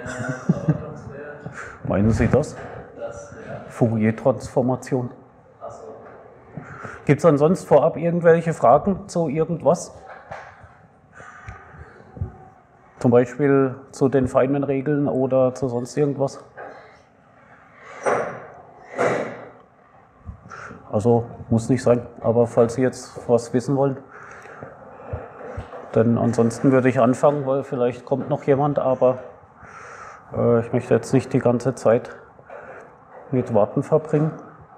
Meinen Sie das? Fourier-Transformation. Gibt es ansonsten vorab irgendwelche Fragen zu irgendwas? Zum Beispiel zu den Feynman-Regeln oder zu sonst irgendwas? Also muss nicht sein, aber falls Sie jetzt was wissen wollen, dann ansonsten würde ich anfangen, weil vielleicht kommt noch jemand, aber ich möchte jetzt nicht die ganze Zeit mit Warten verbringen.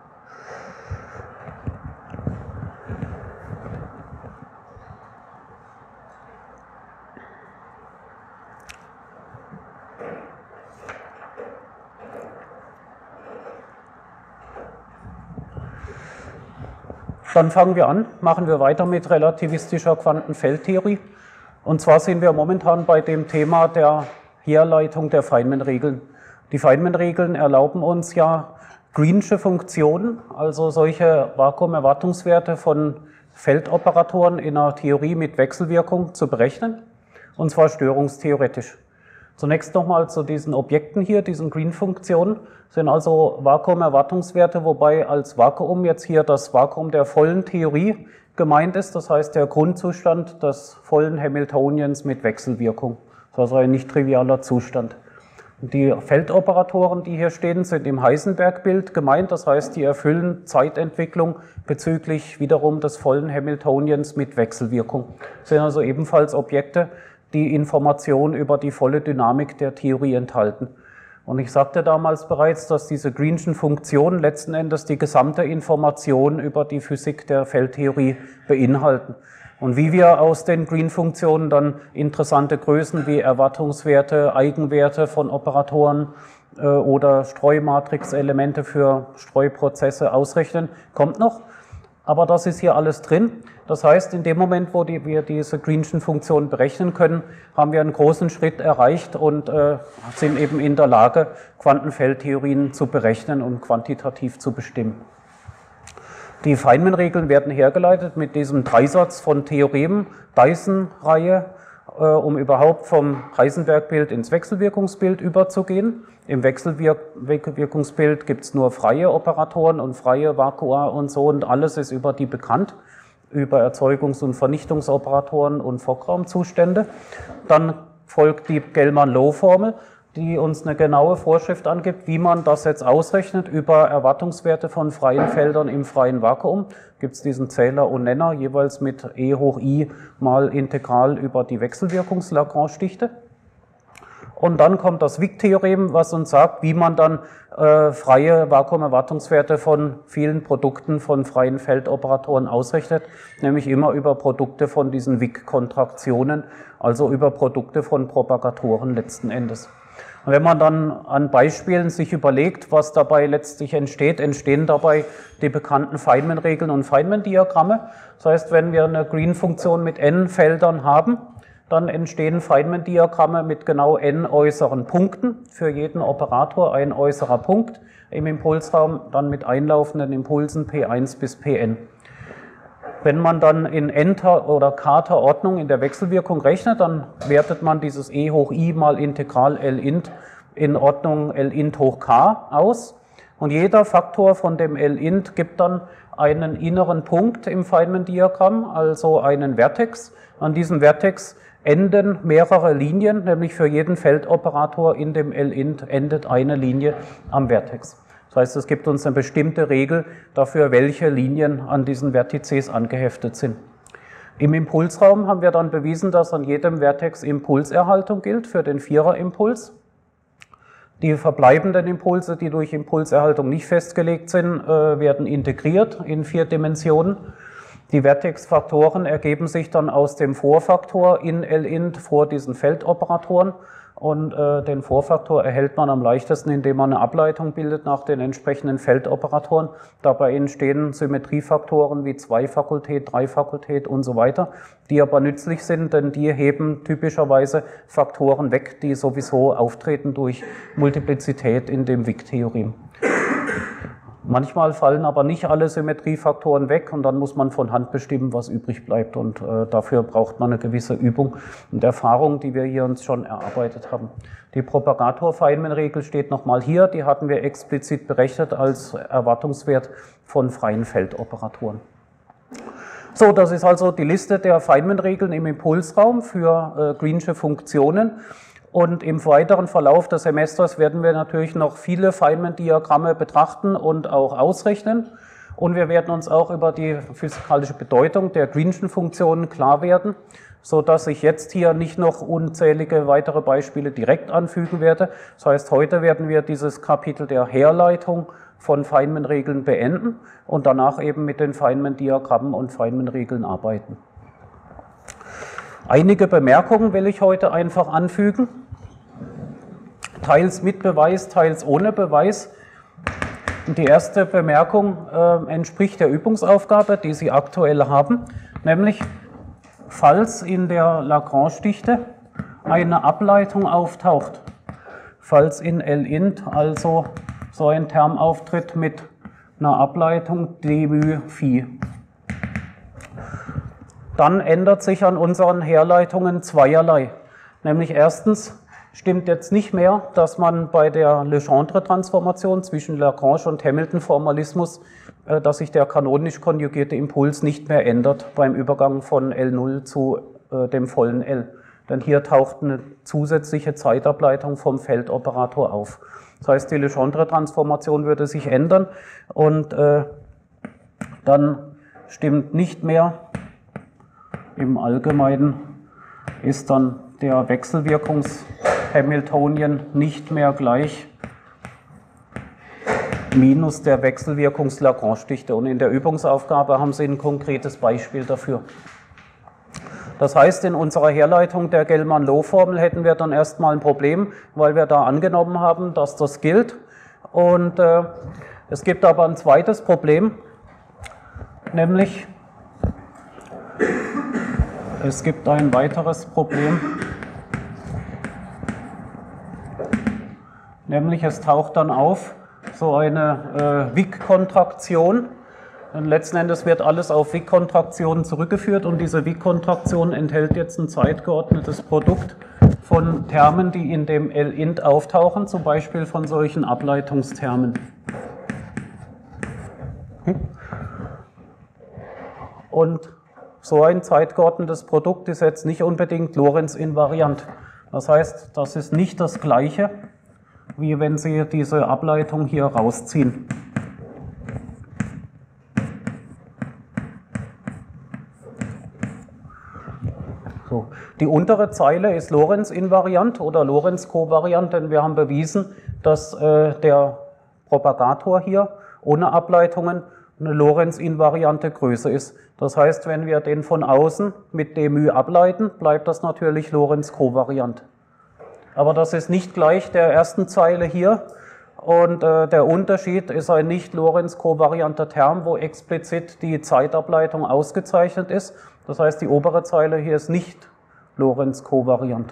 Dann fangen wir an, machen wir weiter mit relativistischer Quantenfeldtheorie. Und zwar sind wir momentan bei dem Thema der Herleitung der Feynman-Regeln. Die Feynman-Regeln erlauben uns ja Greensche Funktionen, also solche Vakuumerwartungswerte von Feldoperatoren in einer Theorie mit Wechselwirkung zu berechnen, und zwar störungstheoretisch. Zunächst nochmal zu diesen Objekten hier, diesen Green-Funktionen, sind also Vakuumerwartungswerte, wobei als Vakuum jetzt hier das Vakuum der vollen Theorie gemeint ist, das heißt der Grundzustand des vollen Hamiltonians mit Wechselwirkung. Das ist also ein nicht trivialer Zustand. Die Feldoperatoren, die hier stehen, sind im Heisenberg-Bild gemeint, das heißt, die erfüllen Zeitentwicklung bezüglich wiederum des vollen Hamiltonians mit Wechselwirkung. Das sind also ebenfalls Objekte, die Informationen über die volle Dynamik der Theorie enthalten. Und ich sagte damals bereits, dass diese Greenschen Funktionen letzten Endes die gesamte Information über die Physik der Feldtheorie beinhalten. Und wie wir aus den Green-Funktionen dann interessante Größen wie Erwartungswerte, Eigenwerte von Operatoren oder Streumatrix-Elemente für Streuprozesse ausrechnen, kommt noch. Aber das ist hier alles drin. Das heißt, in dem Moment, wo wir diese Greenschen Funktionen berechnen können, haben wir einen großen Schritt erreicht und sind eben in der Lage, Quantenfeldtheorien zu berechnen und quantitativ zu bestimmen. Die Feynman-Regeln werden hergeleitet mit diesem Dreisatz von Theoremen, Dyson-Reihe, um überhaupt vom Heisenberg-Bild ins Wechselwirkungsbild überzugehen. Im Wechselwirkungsbild gibt es nur freie Operatoren und freie Vakua und so, und alles ist über die bekannt, über Erzeugungs- und Vernichtungsoperatoren und Fockraumzustände. Dann folgt die Gell-Mann-Low-Formel, die uns eine genaue Vorschrift angibt, wie man das jetzt ausrechnet über Erwartungswerte von freien Feldern im freien Vakuum. Gibt es diesen Zähler und Nenner, jeweils mit E hoch I mal Integral über die Wechselwirkungs-Lagrange-Dichte. Und dann kommt das Wick-Theorem, was uns sagt, wie man dann freie Vakuumerwartungswerte von vielen Produkten von freien Feldoperatoren ausrechnet, nämlich immer über Produkte von diesen Wick-Kontraktionen, also über Produkte von Propagatoren letzten Endes. Und wenn man dann an Beispielen sich überlegt, was dabei letztlich entsteht, entstehen dabei die bekannten Feynman-Regeln und Feynman-Diagramme. Das heißt, wenn wir eine Green-Funktion mit n Feldern haben, dann entstehen Feynman-Diagramme mit genau n äußeren Punkten, für jeden Operator ein äußerer Punkt im Impulsraum, dann mit einlaufenden Impulsen P1 bis Pn. Wenn man dann in n-ter oder k-ter Ordnung in der Wechselwirkung rechnet, dann wertet man dieses E hoch I mal Integral L-int in Ordnung L-int hoch k aus. Und jeder Faktor von dem L-int gibt dann einen inneren Punkt im Feynman-Diagramm, also einen Vertex. An diesem Vertex enden mehrere Linien, nämlich für jeden Feldoperator in dem L-int endet eine Linie am Vertex. Das heißt, es gibt uns eine bestimmte Regel dafür, welche Linien an diesen Vertices angeheftet sind. Im Impulsraum haben wir dann bewiesen, dass an jedem Vertex Impulserhaltung gilt für den Viererimpuls. Die verbleibenden Impulse, die durch Impulserhaltung nicht festgelegt sind, werden integriert in 4 Dimensionen. Die Vertex-Faktoren ergeben sich dann aus dem Vorfaktor in L-int vor diesen Feldoperatoren. Und den Vorfaktor erhält man am leichtesten, indem man eine Ableitung bildet nach den entsprechenden Feldoperatoren. Dabei entstehen Symmetriefaktoren wie 2-Fakultät, 3-Fakultät und so weiter, die aber nützlich sind, denn die heben typischerweise Faktoren weg, die sowieso auftreten durch Multiplizität in dem Wick-Theorem. Manchmal fallen aber nicht alle Symmetriefaktoren weg und dann muss man von Hand bestimmen, was übrig bleibt. Und dafür braucht man eine gewisse Übung und Erfahrung, die wir hier uns schon erarbeitet haben. Die Propagator-Feynman-Regel steht nochmal hier. Die hatten wir explizit berechnet als Erwartungswert von freien Feldoperatoren. So, das ist also die Liste der Feynman-Regeln im Impulsraum für Greensche Funktionen. Und im weiteren Verlauf des Semesters werden wir natürlich noch viele Feynman-Diagramme betrachten und auch ausrechnen. Und wir werden uns auch über die physikalische Bedeutung der Greenschen Funktionen klar werden, sodass ich jetzt hier nicht noch unzählige weitere Beispiele direkt anfügen werde. Das heißt, heute werden wir dieses Kapitel der Herleitung von Feynman-Regeln beenden und danach eben mit den Feynman-Diagrammen und Feynman-Regeln arbeiten. Einige Bemerkungen will ich heute einfach anfügen, teils mit Beweis, teils ohne Beweis. Und die erste Bemerkung entspricht der Übungsaufgabe, die Sie aktuell haben, nämlich falls in der Lagrange-Dichte eine Ableitung auftaucht, falls in L-int also so ein Term auftritt mit einer Ableitung d μ phi, dann ändert sich an unseren Herleitungen zweierlei. Nämlich erstens stimmt jetzt nicht mehr, dass man bei der Legendre-Transformation zwischen Lagrange und Hamilton-Formalismus, dass sich der kanonisch konjugierte Impuls nicht mehr ändert beim Übergang von L0 zu dem vollen L. Denn hier taucht eine zusätzliche Zeitableitung vom Feldoperator auf. Das heißt, die Legendre-Transformation würde sich ändern und dann stimmt nicht mehr. Im Allgemeinen ist dann der Wechselwirkungs-Hamiltonian nicht mehr gleich minus der Wechselwirkungs-Lagrange-Dichte. Und in der Übungsaufgabe haben Sie ein konkretes Beispiel dafür. Das heißt, in unserer Herleitung der Gell-Mann-Low-Formel hätten wir dann erstmal ein Problem, weil wir da angenommen haben, dass das gilt. Und es gibt aber ein zweites Problem, nämlich es gibt ein weiteres Problem, nämlich es taucht dann auf so eine Wick-Kontraktion. Letzten Endes wird alles auf Wick-Kontraktionen zurückgeführt und diese Wick-Kontraktion enthält jetzt ein zeitgeordnetes Produkt von Termen, die in dem L-int auftauchen, zum Beispiel von solchen Ableitungstermen. Und so ein zeitgeordnetes Produkt ist jetzt nicht unbedingt Lorentz-invariant. Das heißt, das ist nicht das Gleiche, wie wenn Sie diese Ableitung hier rausziehen. So. Die untere Zeile ist Lorentz-invariant oder Lorentz-kovariant, denn wir haben bewiesen, dass der Propagator hier ohne Ableitungen eine Lorentz-invariante Größe ist. Das heißt, wenn wir den von außen mit d μ ableiten, bleibt das natürlich Lorentz-kovariant. Aber das ist nicht gleich der ersten Zeile hier. Und der Unterschied ist ein nicht Lorentz-kovarianter Term, wo explizit die Zeitableitung ausgezeichnet ist. Das heißt, die obere Zeile hier ist nicht Lorentz-kovariant.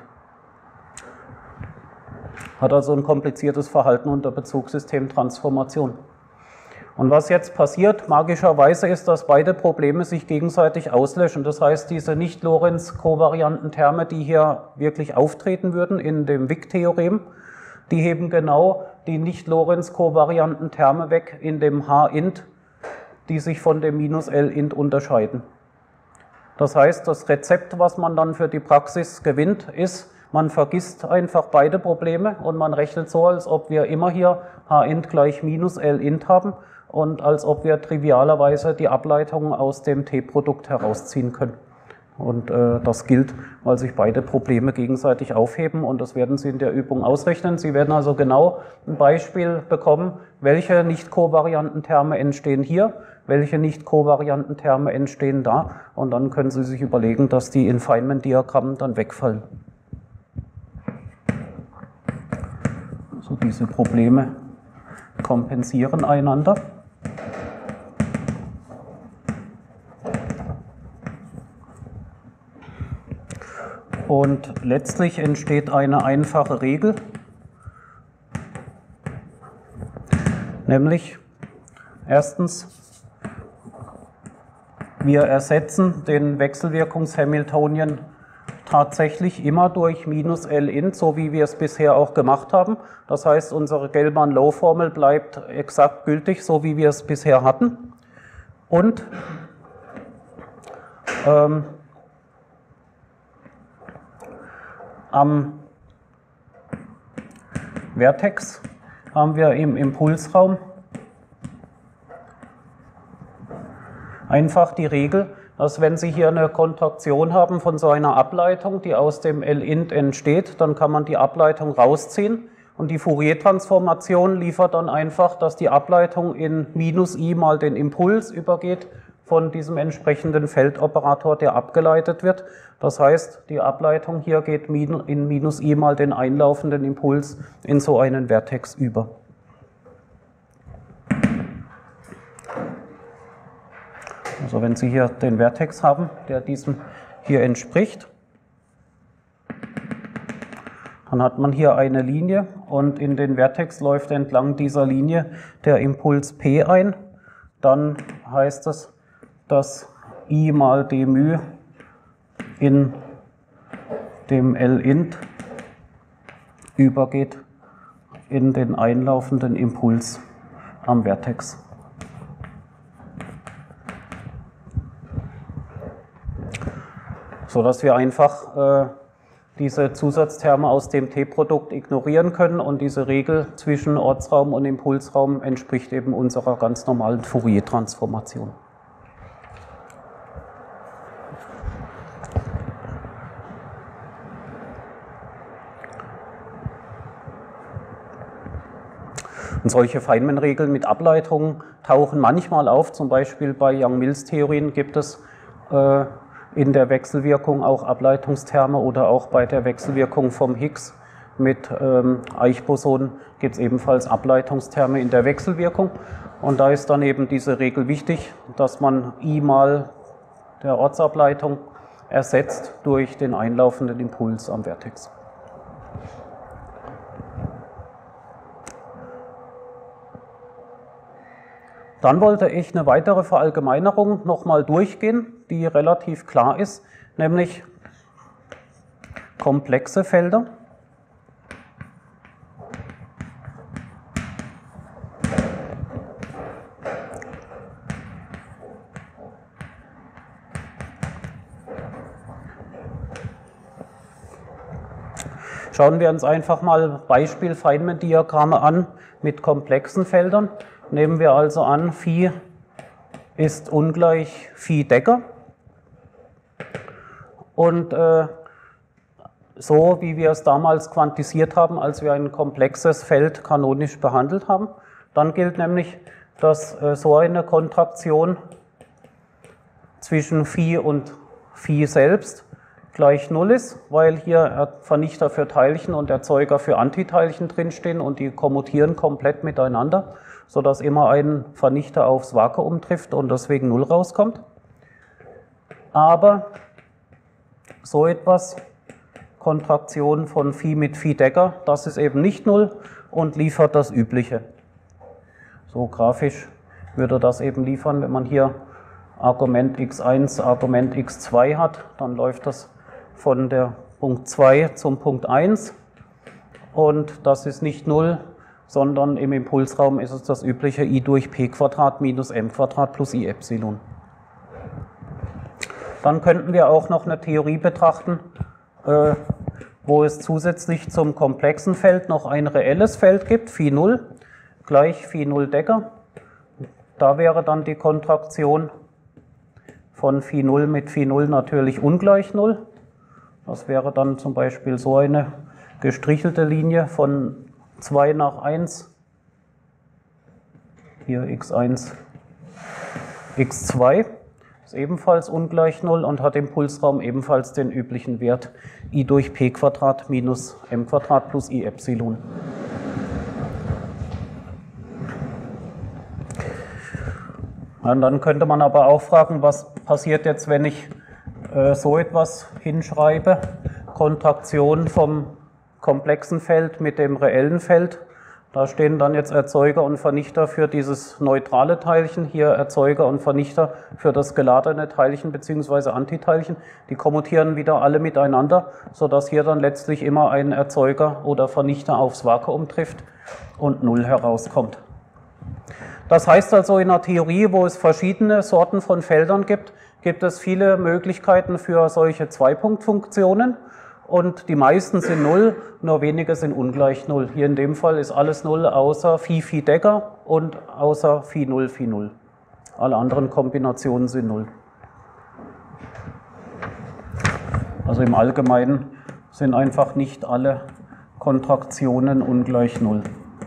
Hat also ein kompliziertes Verhalten unter Bezugssystemtransformation. Und was jetzt passiert, magischerweise, ist, dass beide Probleme sich gegenseitig auslöschen. Das heißt, diese nicht Lorentz-kovarianten Terme, die hier wirklich auftreten würden in dem Wick-Theorem, die heben genau die nicht Lorentz-kovarianten Terme weg in dem H-int, die sich von dem minus L-int unterscheiden. Das heißt, das Rezept, was man dann für die Praxis gewinnt, ist, man vergisst einfach beide Probleme und man rechnet so, als ob wir immer hier H-int gleich minus L-int haben und als ob wir trivialerweise die Ableitungen aus dem T-Produkt herausziehen können. Und das gilt, weil sich beide Probleme gegenseitig aufheben und das werden Sie in der Übung ausrechnen. Sie werden also genau ein Beispiel bekommen, welche nicht kovarianten Terme entstehen hier, welche nicht kovarianten Terme entstehen da und dann können Sie sich überlegen, dass die in Feynman-Diagrammen dann wegfallen. So, diese Probleme kompensieren einander. Und letztlich entsteht eine einfache Regel, nämlich Erstens, wir ersetzen den Wechselwirkungs-Hamiltonian tatsächlich immer durch minus L int, so wie wir es bisher auch gemacht haben. Das heißt, unsere Gell-Mann-Low-Formel bleibt exakt gültig, so wie wir es bisher hatten. Und am Vertex haben wir im Impulsraum einfach die Regel, dass wenn Sie hier eine Kontraktion haben von so einer Ableitung, die aus dem L-Int entsteht, dann kann man die Ableitung rausziehen und die Fourier-Transformation liefert dann einfach, dass die Ableitung in minus i mal den Impuls übergeht von diesem entsprechenden Feldoperator, der abgeleitet wird. Das heißt, die Ableitung hier geht in minus i mal den einlaufenden Impuls in so einen Vertex über. Also wenn Sie hier den Vertex haben, der diesem hier entspricht, dann hat man hier eine Linie und in den Vertex läuft entlang dieser Linie der Impuls P ein. Dann heißt es, dass I mal d in dem L-Int übergeht in den einlaufenden Impuls am Vertex. So dass wir einfach diese Zusatzterme aus dem T-Produkt ignorieren können und diese Regel zwischen Ortsraum und Impulsraum entspricht eben unserer ganz normalen Fourier-Transformation. Und solche Feynman-Regeln mit Ableitungen tauchen manchmal auf, zum Beispiel bei Yang-Mills-Theorien gibt es in der Wechselwirkung auch Ableitungsterme oder auch bei der Wechselwirkung vom Higgs mit Eichboson gibt es ebenfalls Ableitungsterme in der Wechselwirkung. Und da ist dann eben diese Regel wichtig, dass man I mal der Ortsableitung ersetzt durch den einlaufenden Impuls am Vertex. Dann wollte ich eine weitere Verallgemeinerung nochmal durchgehen, die relativ klar ist, nämlich komplexe Felder. Schauen wir uns einfach mal Beispiel-Feynman-Diagramme an mit komplexen Feldern. Nehmen wir also an, Phi ist ungleich Phi Decker. Und so wie wir es damals quantisiert haben, als wir ein komplexes Feld kanonisch behandelt haben, dann gilt nämlich, dass so eine Kontraktion zwischen Phi und Phi selbst gleich 0 ist, weil hier Vernichter für Teilchen und Erzeuger für Antiteilchen drinstehen und die kommutieren komplett miteinander, sodass immer ein Vernichter aufs Vakuum trifft und deswegen 0 rauskommt. Aber so etwas, Kontraktion von Phi mit Phi Decker, das ist eben nicht 0 und liefert das Übliche. So grafisch würde das eben liefern, wenn man hier Argument x1, Argument x2 hat, dann läuft das von der Punkt 2 zum Punkt 1 und das ist nicht 0, sondern im Impulsraum ist es das übliche I durch P² minus M² plus I Epsilon. Dann könnten wir auch noch eine Theorie betrachten, wo es zusätzlich zum komplexen Feld noch ein reelles Feld gibt, Phi 0 gleich Phi 0 Decker. Da wäre dann die Kontraktion von Phi 0 mit Phi 0 natürlich ungleich 0. Das wäre dann zum Beispiel so eine gestrichelte Linie von 2 nach 1, hier x1, x2, ist ebenfalls ungleich 0 und hat im Pulsraum ebenfalls den üblichen Wert I durch P² minus M² plus I Epsilon. Und dann könnte man aber auch fragen, was passiert jetzt, wenn ich so etwas hinschreibe, Kontraktion vom komplexen Feld mit dem reellen Feld, Da stehen dann jetzt Erzeuger und Vernichter für dieses neutrale Teilchen, hier Erzeuger und Vernichter für das geladene Teilchen bzw. Antiteilchen. Die kommutieren wieder alle miteinander, sodass hier dann letztlich immer ein Erzeuger oder Vernichter aufs Vakuum trifft und 0 herauskommt. Das heißt also, in einer Theorie, wo es verschiedene Sorten von Feldern gibt, gibt es viele Möglichkeiten für solche Zweipunktfunktionen. Und die meisten sind 0, nur wenige sind ungleich 0. Hier in dem Fall ist alles 0 außer Phi Decker und außer Phi 0. Alle anderen Kombinationen sind 0. Also im Allgemeinen sind einfach nicht alle Kontraktionen ungleich 0.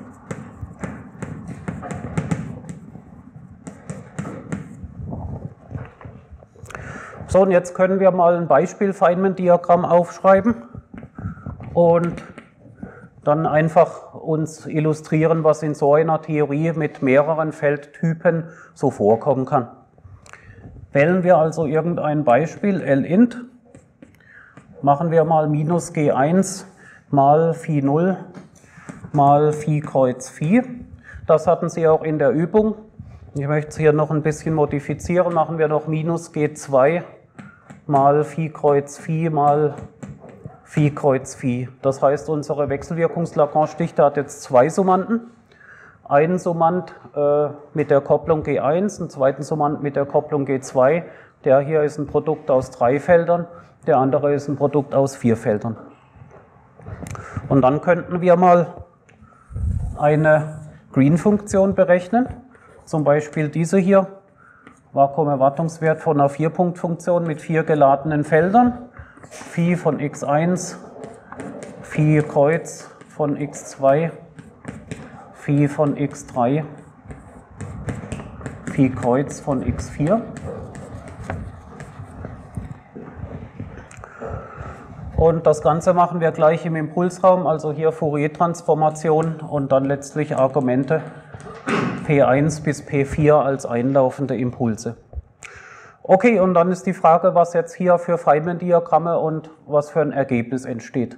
So, und jetzt können wir mal ein Beispiel-Feynman-Diagramm aufschreiben und dann einfach uns illustrieren, was in so einer Theorie mit mehreren Feldtypen so vorkommen kann. Wählen wir also irgendein Beispiel, L-int, machen wir mal minus G1 mal Phi 0 mal Phi Kreuz Phi. Das hatten Sie auch in der Übung. Ich möchte es hier noch ein bisschen modifizieren, machen wir noch minus G2 mal Phi Kreuz Phi mal Phi Kreuz Phi. Das heißt, unsere Wechselwirkungs-Lagrange-Dichte hat jetzt zwei Summanden. Einen Summand mit der Kopplung G1, einen zweiten Summand mit der Kopplung G2. Der hier ist ein Produkt aus 3 Feldern, der andere ist ein Produkt aus 4 Feldern. Und dann könnten wir mal eine Green-Funktion berechnen. Zum Beispiel diese hier. Vakuumerwartungswert von einer 4-Punkt-Funktion mit 4 geladenen Feldern. Phi von x1, Phi Kreuz von x2, Phi von x3, Phi Kreuz von x4. Und das Ganze machen wir gleich im Impulsraum, also hier Fourier-Transformation und dann letztlich Argumente P1 bis P4 als einlaufende Impulse. Okay, und dann ist die Frage, was jetzt hier für Feynman-Diagramme und was für ein Ergebnis entsteht.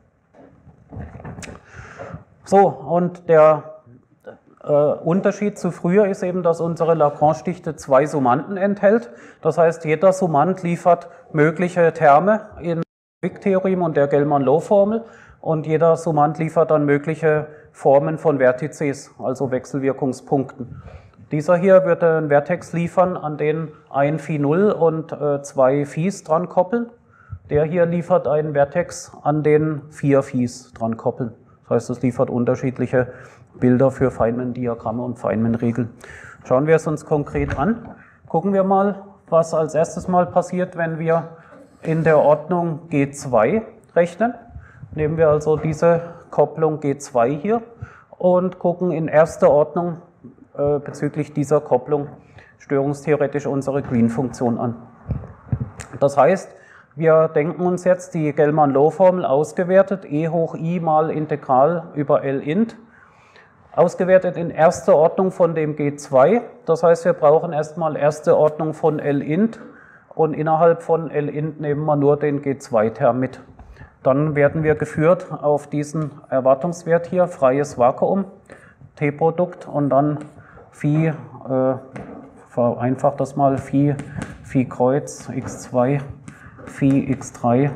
So, und der Unterschied zu früher ist eben, dass unsere Lagrange-Dichte 2 Summanden enthält. Das heißt, jeder Summand liefert mögliche Terme in Wick-Theorem und der Gell-Mann-Low-Formel und jeder Summand liefert dann mögliche Formen von Vertices, also Wechselwirkungspunkten. Dieser hier wird einen Vertex liefern, an den ein Phi 0 und 2 Phis dran koppeln. Der hier liefert einen Vertex, an den 4 Phis dran koppeln. Das heißt, es liefert unterschiedliche Bilder für Feynman-Diagramme und Feynman-Regeln. Schauen wir es uns konkret an. Gucken wir mal, was als erstes mal passiert, wenn wir in der Ordnung G2 rechnen. Nehmen wir also diese Kopplung G2 hier und gucken in erster Ordnung bezüglich dieser Kopplung störungstheoretisch unsere Green-Funktion an. Das heißt, wir denken uns jetzt die Gell-Mann-Low-Formel ausgewertet, e hoch i mal Integral über L-int, ausgewertet in erster Ordnung von dem G2. Das heißt, wir brauchen erstmal erste Ordnung von L-int und innerhalb von L-int nehmen wir nur den G2-Term mit. Dann werden wir geführt auf diesen Erwartungswert hier, freies Vakuum, T-Produkt und dann Phi, vereinfacht das mal, Phi Kreuz x2, Phi x3,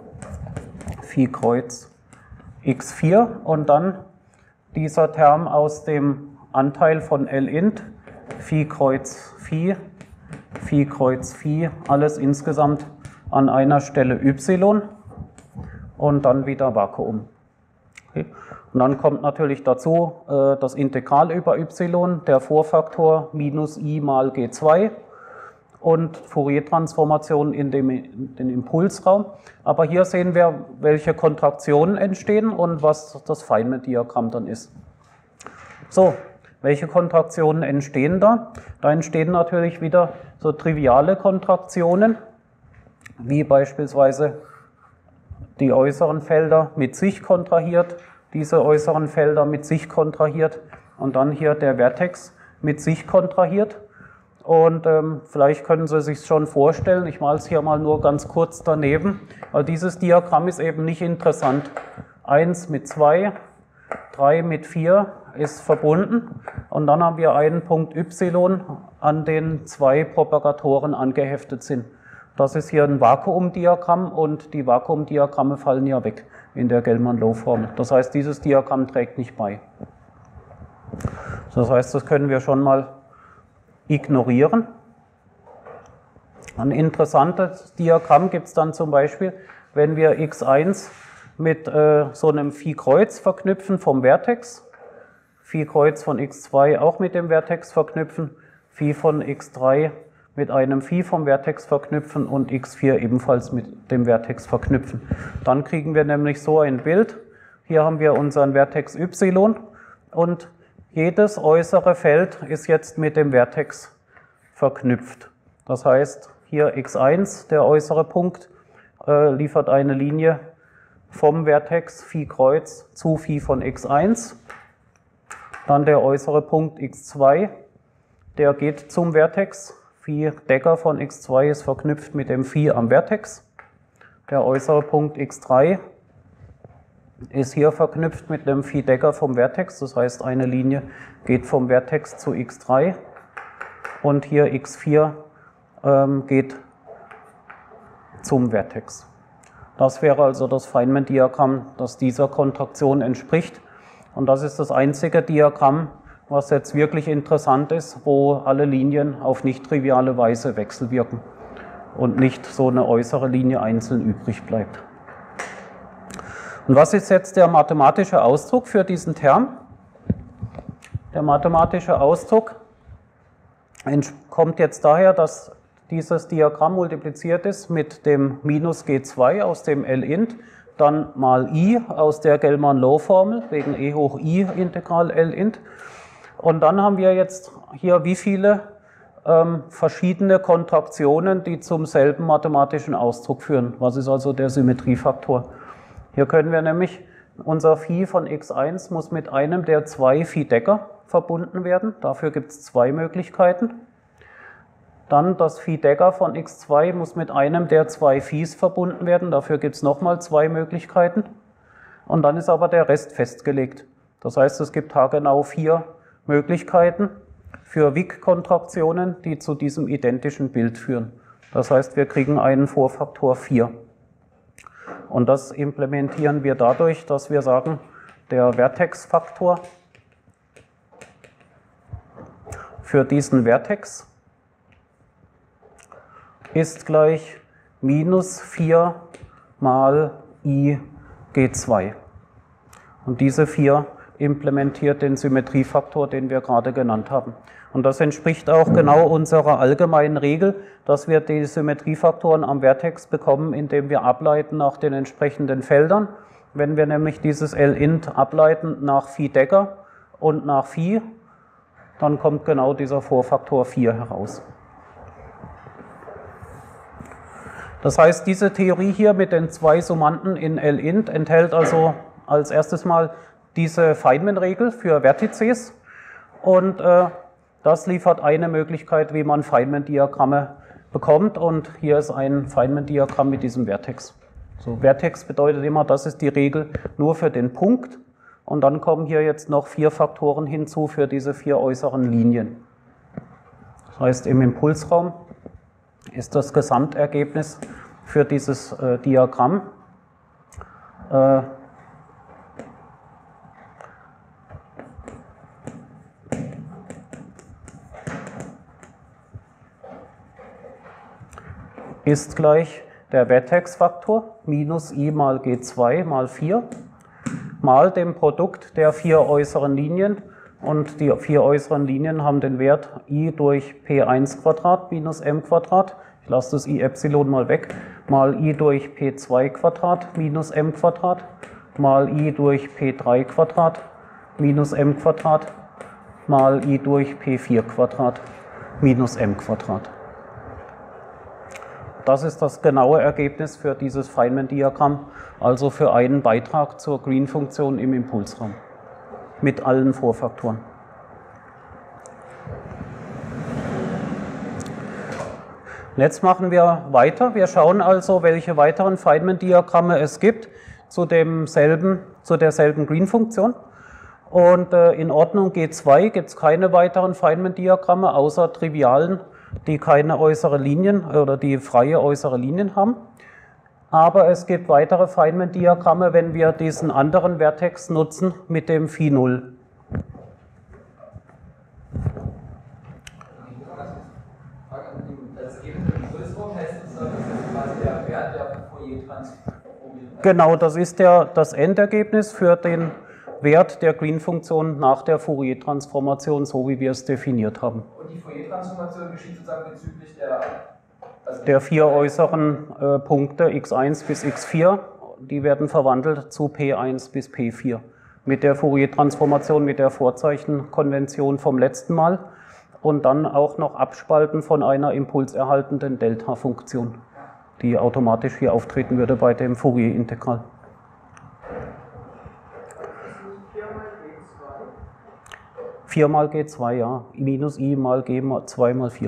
Phi Kreuz x4 und dann dieser Term aus dem Anteil von L-int, Phi Kreuz Phi, Phi Kreuz Phi, alles insgesamt an einer Stelle y und dann wieder Vakuum. Okay. Und dann kommt natürlich dazu das Integral über y, der Vorfaktor minus i mal g2 und Fourier-Transformation in den Impulsraum. Aber hier sehen wir, welche Kontraktionen entstehen und was das Feynman-Diagramm dann ist. So, welche Kontraktionen entstehen da? Da entstehen natürlich wieder so triviale Kontraktionen, wie beispielsweise die äußeren Felder mit sich kontrahiert, diese äußeren Felder mit sich kontrahiert und dann hier der Vertex mit sich kontrahiert. Und vielleicht können Sie sich schon vorstellen, ich male es hier mal nur ganz kurz daneben, weil dieses Diagramm ist eben nicht interessant. 1 mit 2, 3 mit 4 ist verbunden und dann haben wir einen Punkt y, an den zwei Propagatoren angeheftet sind. Das ist hier ein Vakuumdiagramm und die Vakuumdiagramme fallen ja weg in der Gell-Mann-Low-Formel. Das heißt, dieses Diagramm trägt nicht bei. Das heißt, das können wir schon mal ignorieren. Ein interessantes Diagramm gibt es dann zum Beispiel, wenn wir x1 mit so einem Phi-Kreuz verknüpfen vom Vertex, Phi-Kreuz von x2 auch mit dem Vertex verknüpfen, Phi von x3 mit einem Phi vom Vertex verknüpfen und x4 ebenfalls mit dem Vertex verknüpfen. Dann kriegen wir nämlich so ein Bild. Hier haben wir unseren Vertex y und jedes äußere Feld ist jetzt mit dem Vertex verknüpft. Das heißt, hier x1, der äußere Punkt, liefert eine Linie vom Vertex Phi Kreuz zu Phi von x1. Dann der äußere Punkt x2, der geht zum Vertex. Phi Decker von x2 ist verknüpft mit dem Phi am Vertex. Der äußere Punkt x3 ist hier verknüpft mit dem Phi Decker vom Vertex. Das heißt, eine Linie geht vom Vertex zu x3. Und hier x4 geht zum Vertex. Das wäre also das Feynman-Diagramm, das dieser Kontraktion entspricht. Und das ist das einzige Diagramm, was jetzt wirklich interessant ist, wo alle Linien auf nicht triviale Weise wechselwirken und nicht so eine äußere Linie einzeln übrig bleibt. Und was ist jetzt der mathematische Ausdruck für diesen Term? Der mathematische Ausdruck kommt jetzt daher, dass dieses Diagramm multipliziert ist mit dem minus G2 aus dem L-Int, dann mal I aus der Gell-Mann-Low-Formel wegen E hoch I Integral L-Int. Und dann haben wir jetzt hier wie viele verschiedene Kontraktionen, die zum selben mathematischen Ausdruck führen. Was ist also der Symmetriefaktor? Hier können wir nämlich, unser Phi von x1 muss mit einem der zwei Phi-Decker verbunden werden. Dafür gibt es zwei Möglichkeiten. Dann das Phi-Decker von x2 muss mit einem der zwei Phis verbunden werden. Dafür gibt es nochmal zwei Möglichkeiten. Und dann ist aber der Rest festgelegt. Das heißt, es gibt haargenau 4 Möglichkeiten für Wick-Kontraktionen, die zu diesem identischen Bild führen. Das heißt, wir kriegen einen Vorfaktor 4. Und das implementieren wir dadurch, dass wir sagen, der Vertex-Faktor für diesen Vertex ist gleich minus 4 mal I G2. Und diese 4 implementiert den Symmetriefaktor, den wir gerade genannt haben. Und das entspricht auch genau unserer allgemeinen Regel, dass wir die Symmetriefaktoren am Vertex bekommen, indem wir ableiten nach den entsprechenden Feldern. Wenn wir nämlich dieses L-Int ableiten nach Phi Decker und nach Phi, dann kommt genau dieser Vorfaktor 4 heraus. Das heißt, diese Theorie hier mit den zwei Summanden in L-Int enthält also als erstes mal diese Feynman-Regel für Vertices und das liefert eine Möglichkeit, wie man Feynman-Diagramme bekommt und hier ist ein Feynman-Diagramm mit diesem Vertex. So, Vertex bedeutet immer, das ist die Regel nur für den Punkt und dann kommen hier jetzt noch 4 Faktoren hinzu für diese 4 äußeren Linien. Das heißt, im Impulsraum ist das Gesamtergebnis für dieses Diagramm ist gleich der Vertex-Faktor minus I mal G2 mal 4 mal dem Produkt der 4 äußeren Linien und die 4 äußeren Linien haben den Wert I durch P1 minus M Quadrat. Ich lasse das I Epsilon mal weg, mal I durch P2 minus M Quadrat, mal I durch P3 minus M Quadrat, mal I durch P4 minus M Quadrat. Das ist das genaue Ergebnis für dieses Feynman-Diagramm, also für einen Beitrag zur Green-Funktion im Impulsraum mit allen Vorfaktoren. Jetzt machen wir weiter. Wir schauen also, welche weiteren Feynman-Diagramme es gibt zu derselben Green-Funktion. Und in Ordnung G2 gibt es keine weiteren Feynman-Diagramme, außer trivialen, die keine äußere Linien oder die freie äußere Linien haben. Aber es gibt weitere Feynman-Diagramme, wenn wir diesen anderen Vertex nutzen mit dem Phi 0. Genau, das ist das Endergebnis für den Wert der Green-Funktion nach der Fourier-Transformation, so wie wir es definiert haben. Und die Fourier-Transformation geschieht sozusagen bezüglich der 4 äußeren Punkte x1 bis x4, die werden verwandelt zu p1 bis p4 mit der Fourier-Transformation, mit der Vorzeichenkonvention vom letzten Mal und dann auch noch abspalten von einer impulserhaltenden Delta-Funktion, die automatisch hier auftreten würde bei dem Fourier-Integral. 4 mal G2, ja. Minus I mal G2 mal 4.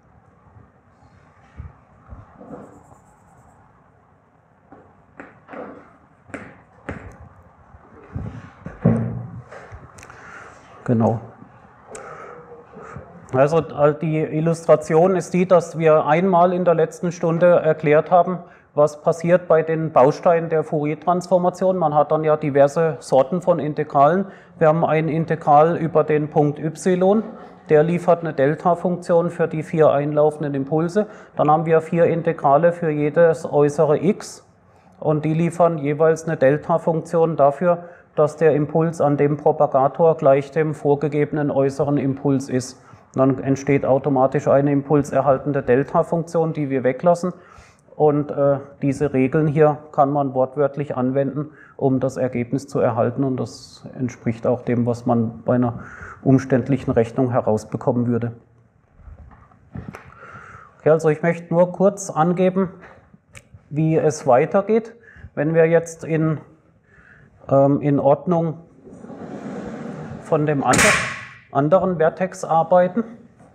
Genau. Also die Illustration ist die, dass wir einmal in der letzten Stunde erklärt haben, was passiert bei den Bausteinen der Fourier-Transformation. Man hat dann ja diverse Sorten von Integralen. Wir haben ein Integral über den Punkt y, der liefert eine Delta-Funktion für die 4 einlaufenden Impulse. Dann haben wir 4 Integrale für jedes äußere x und die liefern jeweils eine Delta-Funktion dafür, dass der Impuls an dem Propagator gleich dem vorgegebenen äußeren Impuls ist. Dann entsteht automatisch eine impulserhaltende Delta-Funktion, die wir weglassen. Und diese Regeln hier kann man wortwörtlich anwenden, um das Ergebnis zu erhalten. Und das entspricht auch dem, was man bei einer umständlichen Rechnung herausbekommen würde. Okay, also ich möchte nur kurz angeben, wie es weitergeht. Wenn wir jetzt in Ordnung von dem anderen Vertex arbeiten.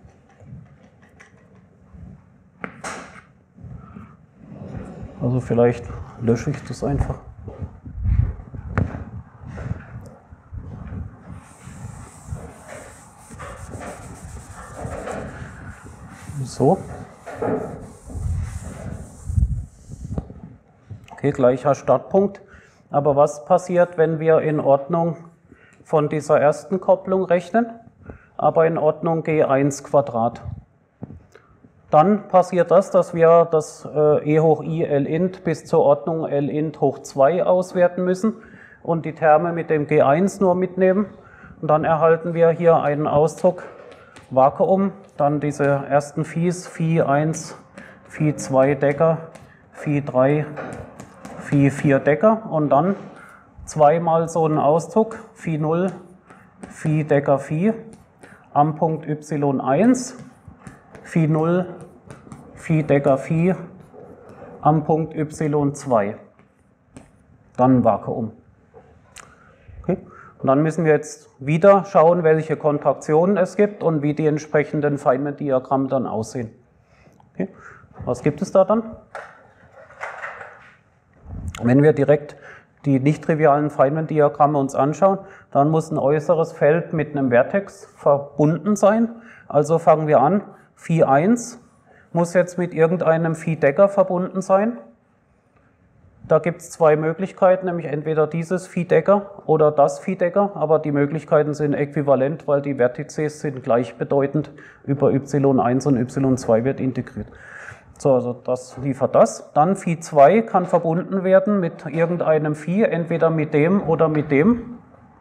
Also vielleicht lösche ich das einfach. So. Okay, gleicher Startpunkt. Aber was passiert, wenn wir in Ordnung von dieser ersten Kopplung rechnen, aber in Ordnung G1²? Dann passiert das, dass wir das e hoch I L-int bis zur Ordnung L-int hoch 2 auswerten müssen und die Terme mit dem G1 nur mitnehmen. Und dann erhalten wir hier einen Ausdruck Vakuum, dann diese ersten Phis, Phi 1, Phi 2 Decker, Phi 3, Phi 4 Decker und dann zweimal so einen Ausdruck, Phi 0, Phi Decker Phi am Punkt y1, Phi 0, Phi Decker Phi am Punkt y2. Dann Vakuum. Okay. Und dann müssen wir jetzt wieder schauen, welche Kontraktionen es gibt und wie die entsprechenden Feynman-Diagramme dann aussehen. Okay. Was gibt es da dann? Wenn wir direkt die nicht trivialen Feynman-Diagramme uns anschauen, dann muss ein äußeres Feld mit einem Vertex verbunden sein. Also fangen wir an, Phi 1 muss jetzt mit irgendeinem Phi Decker verbunden sein. Da gibt es zwei Möglichkeiten, nämlich entweder dieses Phi Decker oder das Phi Decker, aber die Möglichkeiten sind äquivalent, weil die Vertices sind gleichbedeutend, über y1 und y2 wird integriert. So, also das liefert das. Dann Phi 2 kann verbunden werden mit irgendeinem Phi, entweder mit dem oder mit dem.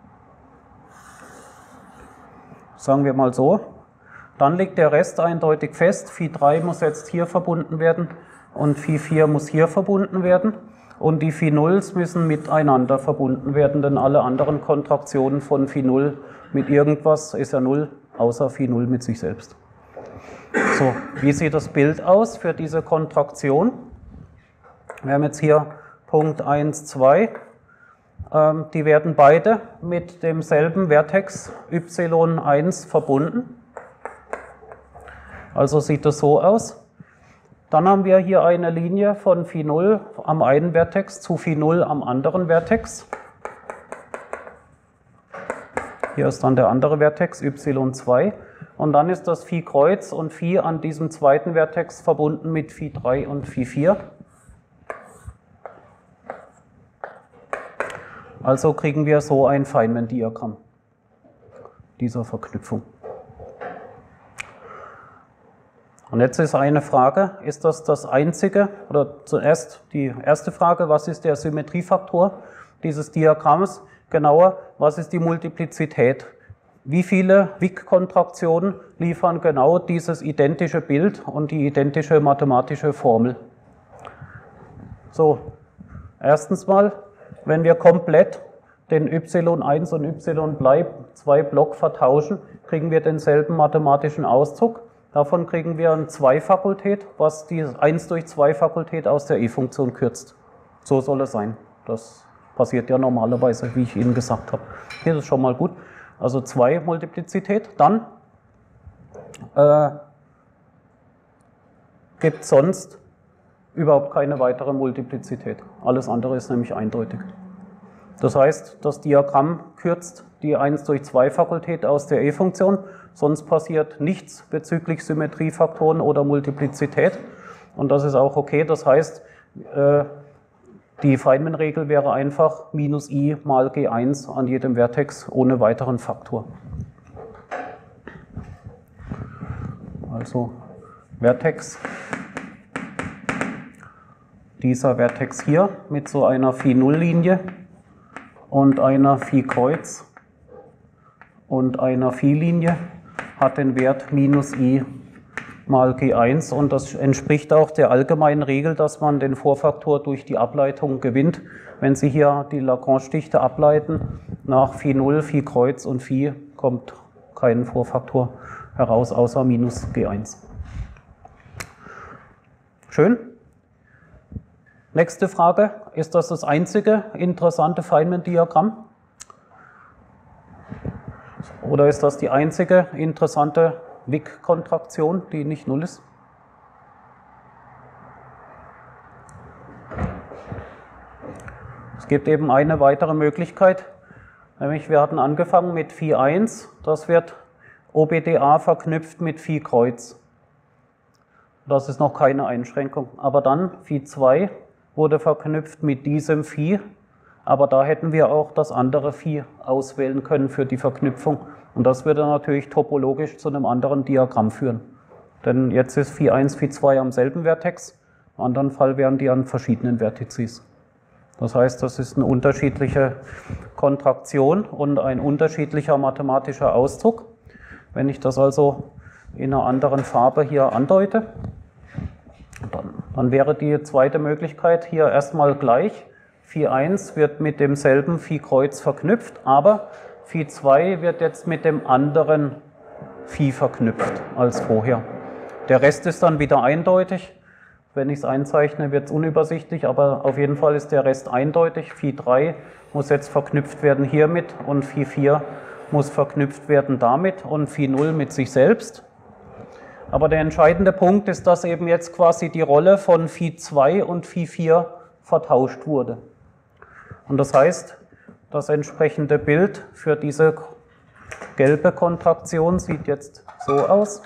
Sagen wir mal so. Dann liegt der Rest eindeutig fest. Phi 3 muss jetzt hier verbunden werden und Phi 4 muss hier verbunden werden. Und die Phi Nulls müssen miteinander verbunden werden, denn alle anderen Kontraktionen von Phi 0 mit irgendwas ist ja 0, außer Phi 0 mit sich selbst. So, wie sieht das Bild aus für diese Kontraktion? Wir haben jetzt hier Punkt 1, 2. Die werden beide mit demselben Vertex y1 verbunden. Also sieht das so aus. Dann haben wir hier eine Linie von Phi 0 am einen Vertex zu Phi 0 am anderen Vertex. Hier ist dann der andere Vertex, y2. Und dann ist das Phi Kreuz und Phi an diesem zweiten Vertex verbunden mit Phi 3 und Phi 4. Also kriegen wir so ein Feynman-Diagramm dieser Verknüpfung. Und jetzt ist eine Frage, ist das das einzige, oder zuerst die erste Frage, was ist der Symmetriefaktor dieses Diagramms? Genauer, was ist die Multiplizität? Wie viele Wick-Kontraktionen liefern genau dieses identische Bild und die identische mathematische Formel? So, erstens mal, wenn wir komplett den y1 und y2 Block vertauschen, kriegen wir denselben mathematischen Auszug. Davon kriegen wir eine 2-Fakultät, was die 1 durch 2-Fakultät aus der E-Funktion kürzt. So soll es sein. Das passiert ja normalerweise, wie ich Ihnen gesagt habe. Hier ist schon mal gut. Also 2 Multiplizität. Dann gibt es sonst überhaupt keine weitere Multiplizität. Alles andere ist nämlich eindeutig. Das heißt, das Diagramm kürzt die 1 durch 2 Fakultät aus der E-Funktion, sonst passiert nichts bezüglich Symmetriefaktoren oder Multiplizität. Und das ist auch okay. Das heißt, die Feynman-Regel wäre einfach minus i mal G1 an jedem Vertex ohne weiteren Faktor. Also Vertex, dieser Vertex hier mit so einer Phi-0-Linie und einer Phi-Kreuz und einer Phi-Linie hat den Wert minus i mal G1 und das entspricht auch der allgemeinen Regel, dass man den Vorfaktor durch die Ableitung gewinnt. Wenn Sie hier die Lagrange-Dichte ableiten, nach Phi 0, Phi Kreuz und Phi kommt kein Vorfaktor heraus, außer minus G1. Schön. Nächste Frage, ist das das einzige interessante Feynman-Diagramm? Oder ist das die einzige interessante Wick-Kontraktion, die nicht null ist? Es gibt eben eine weitere Möglichkeit, nämlich wir hatten angefangen mit Phi 1, das wird OBDA verknüpft mit Phi Kreuz. Das ist noch keine Einschränkung. Aber dann Phi 2 wurde verknüpft mit diesem Phi, aber da hätten wir auch das andere Phi auswählen können für die Verknüpfung. Und das würde natürlich topologisch zu einem anderen Diagramm führen. Denn jetzt ist Phi 1, Phi 2 am selben Vertex, im anderen Fall wären die an verschiedenen Vertizes. Das heißt, das ist eine unterschiedliche Kontraktion und ein unterschiedlicher mathematischer Ausdruck. Wenn ich das also in einer anderen Farbe hier andeute, dann wäre die zweite Möglichkeit hier erstmal gleich. Phi 1 wird mit demselben Phi Kreuz verknüpft, aber Phi 2 wird jetzt mit dem anderen Phi verknüpft als vorher. Der Rest ist dann wieder eindeutig. Wenn ich es einzeichne, wird es unübersichtlich, aber auf jeden Fall ist der Rest eindeutig. Phi 3 muss jetzt verknüpft werden hiermit und Phi 4 muss verknüpft werden damit und Phi 0 mit sich selbst. Aber der entscheidende Punkt ist, dass eben jetzt quasi die Rolle von Phi 2 und Phi 4 vertauscht wurde. Und das heißt, das entsprechende Bild für diese gelbe Kontraktion sieht jetzt so aus.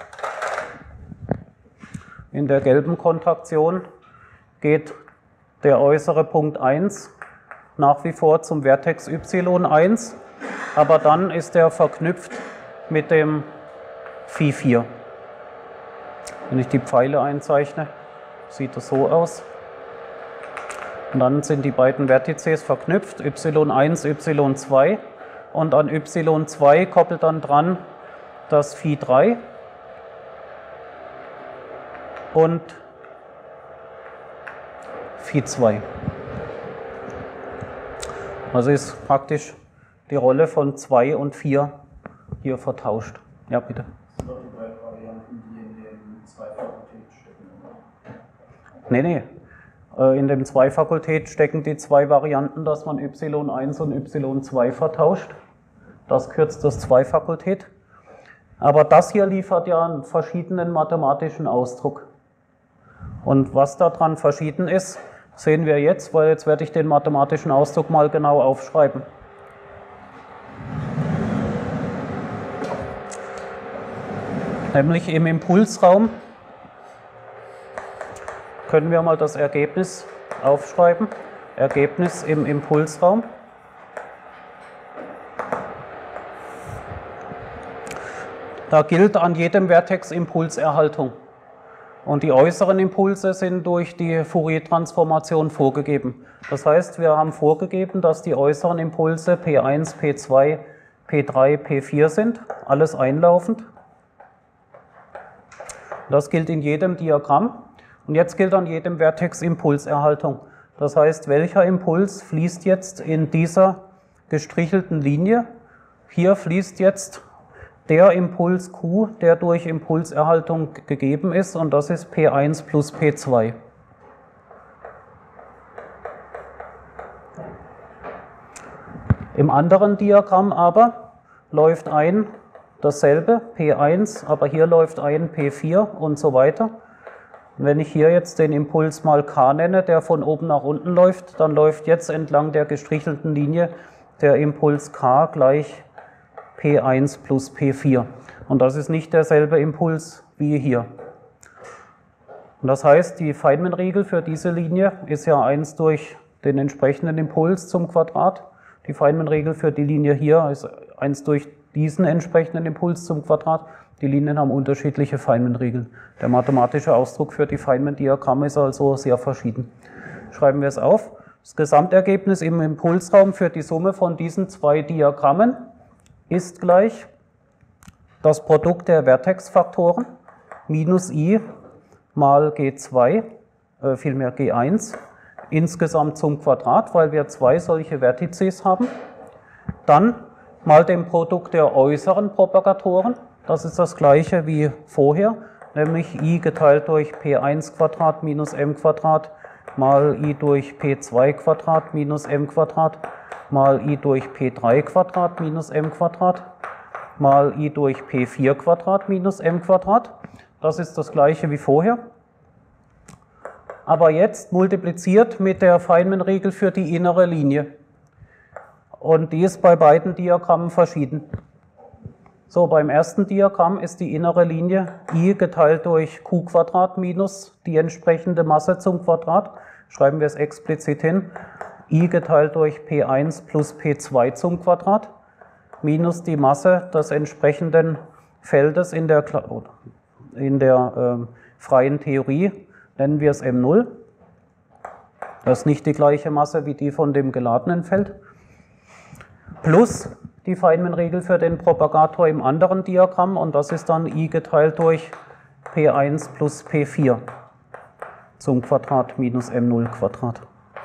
In der gelben Kontraktion geht der äußere Punkt 1 nach wie vor zum Vertex y1, aber dann ist er verknüpft mit dem Phi 4. Wenn ich die Pfeile einzeichne, sieht das so aus. Und dann sind die beiden Vertices verknüpft, y1, y2. Und an y2 koppelt dann dran das Phi 3 und Phi 2. Also ist praktisch die Rolle von 2 und 4 hier vertauscht. Ja, bitte. Das sind doch die beiden Varianten, die in den 2 Fakultäten stecken. Nee. In dem 2-Fakultät stecken die zwei Varianten, dass man y1 und y2 vertauscht. Das kürzt das 2-Fakultät. Aber das hier liefert ja einen verschiedenen mathematischen Ausdruck. Und was daran verschieden ist, sehen wir jetzt, weil jetzt werde ich den mathematischen Ausdruck mal genau aufschreiben. nämlich im Impulsraum. Können wir mal das Ergebnis aufschreiben? Ergebnis im Impulsraum. Da gilt an jedem Vertex Impulserhaltung. Und die äußeren Impulse sind durch die Fourier-Transformation vorgegeben. Das heißt, wir haben vorgegeben, dass die äußeren Impulse P1, P2, P3, P4 sind, alles einlaufend. Das gilt in jedem Diagramm. Und jetzt gilt an jedem Vertex Impulserhaltung. Das heißt, welcher Impuls fließt jetzt in dieser gestrichelten Linie? Hier fließt jetzt der Impuls Q, der durch Impulserhaltung gegeben ist, und das ist P1 plus P2. Im anderen Diagramm aber läuft ein dasselbe, P1, aber hier läuft ein P4 und so weiter. Und wenn ich hier jetzt den Impuls mal K nenne, der von oben nach unten läuft, dann läuft jetzt entlang der gestrichelten Linie der Impuls K gleich P1 plus P4. Und das ist nicht derselbe Impuls wie hier. Und das heißt, die Feynman-Regel für diese Linie ist ja 1 durch den entsprechenden Impuls zum Quadrat. Die Feynman-Regel für die Linie hier ist 1 durch diesen entsprechenden Impuls zum Quadrat. Die Linien haben unterschiedliche Feynman-Regeln. Der mathematische Ausdruck für die Feynman-Diagramme ist also sehr verschieden. Schreiben wir es auf. Das Gesamtergebnis im Impulsraum für die Summe von diesen zwei Diagrammen ist gleich das Produkt der Vertexfaktoren minus I mal G2, vielmehr G1, insgesamt zum Quadrat, weil wir zwei solche Vertices haben. Dann mal dem Produkt der äußeren Propagatoren, das ist das gleiche wie vorher, nämlich I geteilt durch P1 Quadrat minus M Quadrat mal I durch P2 Quadrat minus M Quadrat mal I durch P3 Quadrat minus M Quadrat mal I durch P4 Quadrat minus M Quadrat. Das ist das gleiche wie vorher. Aber jetzt multipliziert mit der Feynman-Regel für die innere Linie. Und die ist bei beiden Diagrammen verschieden. So, beim ersten Diagramm ist die innere Linie I geteilt durch Q Quadrat minus die entsprechende Masse zum Quadrat. Schreiben wir es explizit hin. I geteilt durch P1 plus P2 zum Quadrat minus die Masse des entsprechenden Feldes in der freien Theorie, nennen wir es M0. Das ist nicht die gleiche Masse wie die von dem geladenen Feld. Plus die Feynman-Regel für den Propagator im anderen Diagramm, und das ist dann I geteilt durch P1 plus P4 zum Quadrat minus M0 Quadrat.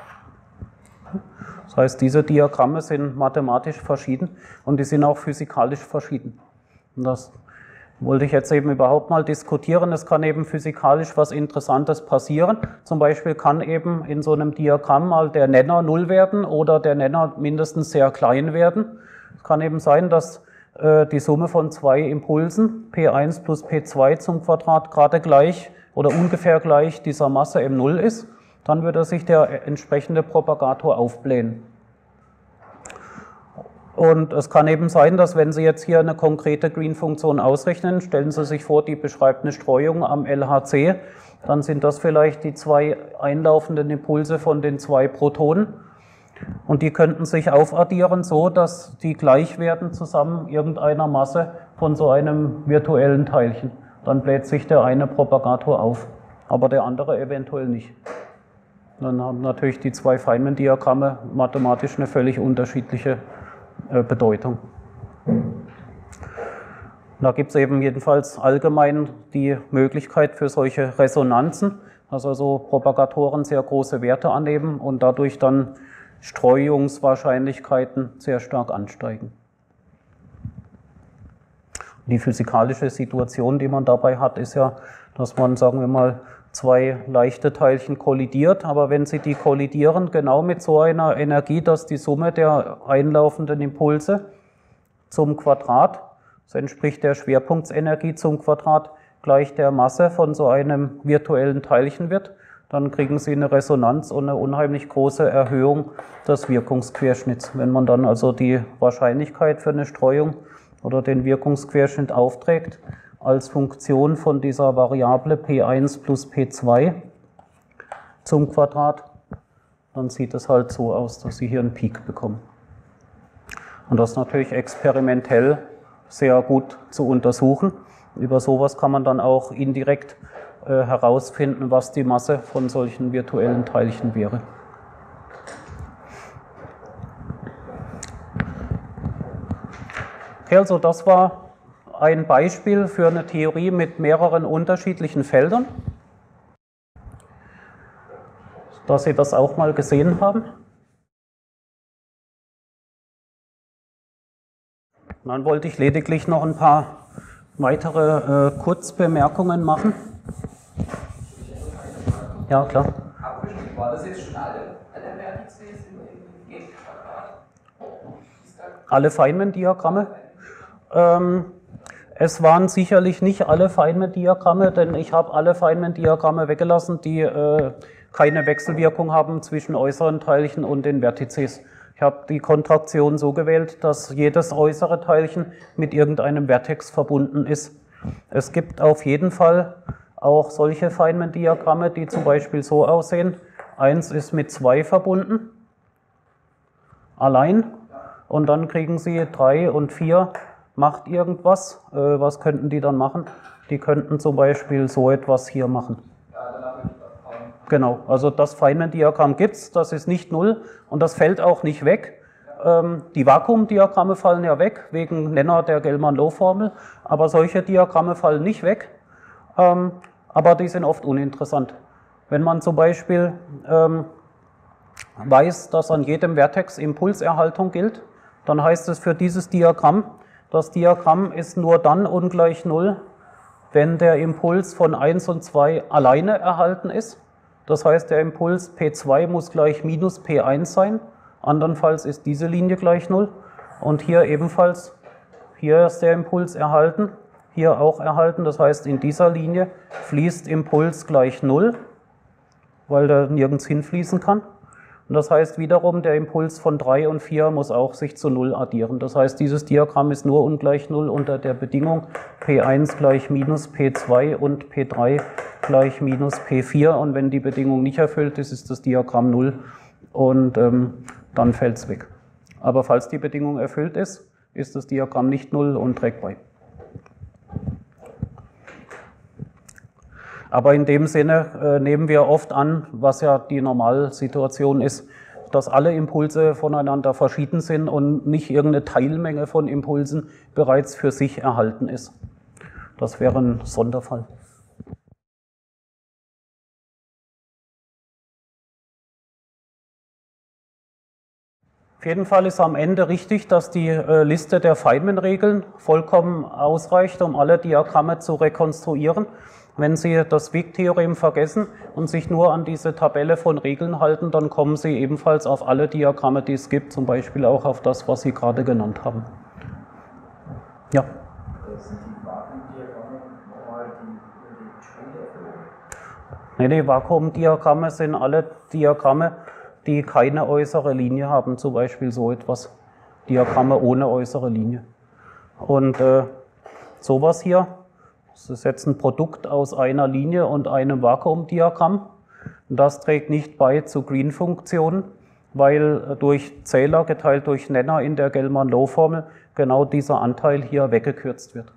Das heißt, diese Diagramme sind mathematisch verschieden und die sind auch physikalisch verschieden. Und das wollte ich jetzt eben überhaupt mal diskutieren. Es kann eben physikalisch was Interessantes passieren. Zum Beispiel kann eben in so einem Diagramm mal der Nenner 0 werden oder der Nenner mindestens sehr klein werden. Es kann eben sein, dass die Summe von zwei Impulsen, P1 plus P2 zum Quadrat, gerade gleich oder ungefähr gleich dieser Masse M0 ist. Dann würde sich der entsprechende Propagator aufblähen. Und es kann eben sein, dass wenn Sie jetzt hier eine konkrete Green-Funktion ausrechnen, stellen Sie sich vor, die beschreibt eine Streuung am LHC, dann sind das vielleicht die zwei einlaufenden Impulse von den zwei Protonen. Und die könnten sich aufaddieren so, dass die gleich werden zusammen irgendeiner Masse von so einem virtuellen Teilchen. Dann bläht sich der eine Propagator auf, aber der andere eventuell nicht. Dann haben natürlich die zwei Feynman-Diagramme mathematisch eine völlig unterschiedliche Bedeutung. Da gibt es eben jedenfalls allgemein die Möglichkeit für solche Resonanzen, dass also Propagatoren sehr große Werte annehmen und dadurch dann Streuungswahrscheinlichkeiten sehr stark ansteigen. Die physikalische Situation, die man dabei hat, ist ja, dass man, sagen wir mal, zwei leichte Teilchen kollidiert, aber wenn sie die kollidieren, genau mit so einer Energie, dass die Summe der einlaufenden Impulse zum Quadrat, das entspricht der Schwerpunktsenergie zum Quadrat, gleich der Masse von so einem virtuellen Teilchen wird, dann kriegen Sie eine Resonanz und eine unheimlich große Erhöhung des Wirkungsquerschnitts. Wenn man dann also die Wahrscheinlichkeit für eine Streuung oder den Wirkungsquerschnitt aufträgt, als Funktion von dieser Variable p1 plus p2 zum Quadrat, dann sieht es halt so aus, dass Sie hier einen Peak bekommen. Und das ist natürlich experimentell sehr gut zu untersuchen. Über sowas kann man dann auch indirekt herausfinden, was die Masse von solchen virtuellen Teilchen wäre. Okay, also das war ein Beispiel für eine Theorie mit mehreren unterschiedlichen Feldern, dass Sie das auch mal gesehen haben. Dann wollte ich lediglich noch ein paar weitere Kurzbemerkungen machen. Ja, klar. War das jetzt schon alle Vertices im G-Quadrat? Alle Feynman-Diagramme? Es waren sicherlich nicht alle Feynman-Diagramme, denn ich habe alle Feynman-Diagramme weggelassen, die keine Wechselwirkung haben zwischen äußeren Teilchen und den Vertices. Ich habe die Kontraktion so gewählt, dass jedes äußere Teilchen mit irgendeinem Vertex verbunden ist. Es gibt auf jeden Fall auch solche Feynman-Diagramme, die zum Beispiel so aussehen. 1 ist mit 2 verbunden, allein, und dann kriegen Sie 3 und 4, macht irgendwas. Was könnten die dann machen? Die könnten zum Beispiel so etwas hier machen. Genau, also das Feynman-Diagramm gibt es, das ist nicht 0 und das fällt auch nicht weg. Die Vakuumdiagramme fallen ja weg, wegen Nenner der Gell-Mann-Low-Formel, aber solche Diagramme fallen nicht weg, aber die sind oft uninteressant. Wenn man zum Beispiel weiß, dass an jedem Vertex Impulserhaltung gilt, dann heißt es für dieses Diagramm, das Diagramm ist nur dann ungleich 0, wenn der Impuls von 1 und 2 alleine erhalten ist. Das heißt, der Impuls P2 muss gleich minus P1 sein, andernfalls ist diese Linie gleich 0. Und hier ebenfalls, hier ist der Impuls erhalten, hier auch erhalten. Das heißt, in dieser Linie fließt Impuls gleich 0, weil der nirgends hinfließen kann. Und das heißt wiederum, der Impuls von 3 und 4 muss auch sich zu 0 addieren. Das heißt, dieses Diagramm ist nur ungleich 0 unter der Bedingung P1 gleich minus P2 und P3 gleich minus P4. Und wenn die Bedingung nicht erfüllt ist, ist das Diagramm 0 und dann fällt es weg. Aber falls die Bedingung erfüllt ist, ist das Diagramm nicht 0 und trägt bei. Aber in dem Sinne nehmen wir oft an, was ja die Normalsituation ist, dass alle Impulse voneinander verschieden sind und nicht irgendeine Teilmenge von Impulsen bereits für sich erhalten ist. Das wäre ein Sonderfall. Auf jeden Fall ist am Ende richtig, dass die Liste der Feynman-Regeln vollkommen ausreicht, um alle Diagramme zu rekonstruieren. Wenn Sie das Wick-Theorem vergessen und sich nur an diese Tabelle von Regeln halten, dann kommen Sie ebenfalls auf alle Diagramme, die es gibt, zum Beispiel auch auf das, was Sie gerade genannt haben. Ja. Sind die Vakuumdiagramme nochmal die Spulerfüllung? Nee, die Vakuumdiagramme sind alle Diagramme, die keine äußere Linie haben, zum Beispiel so etwas. Diagramme ohne äußere Linie. Und sowas hier. Das ist jetzt ein Produkt aus einer Linie und einem Vakuumdiagramm. Das trägt nicht bei zu Green-Funktionen, weil durch Zähler geteilt durch Nenner in der Gell-Mann-Low-Formel genau dieser Anteil hier weggekürzt wird.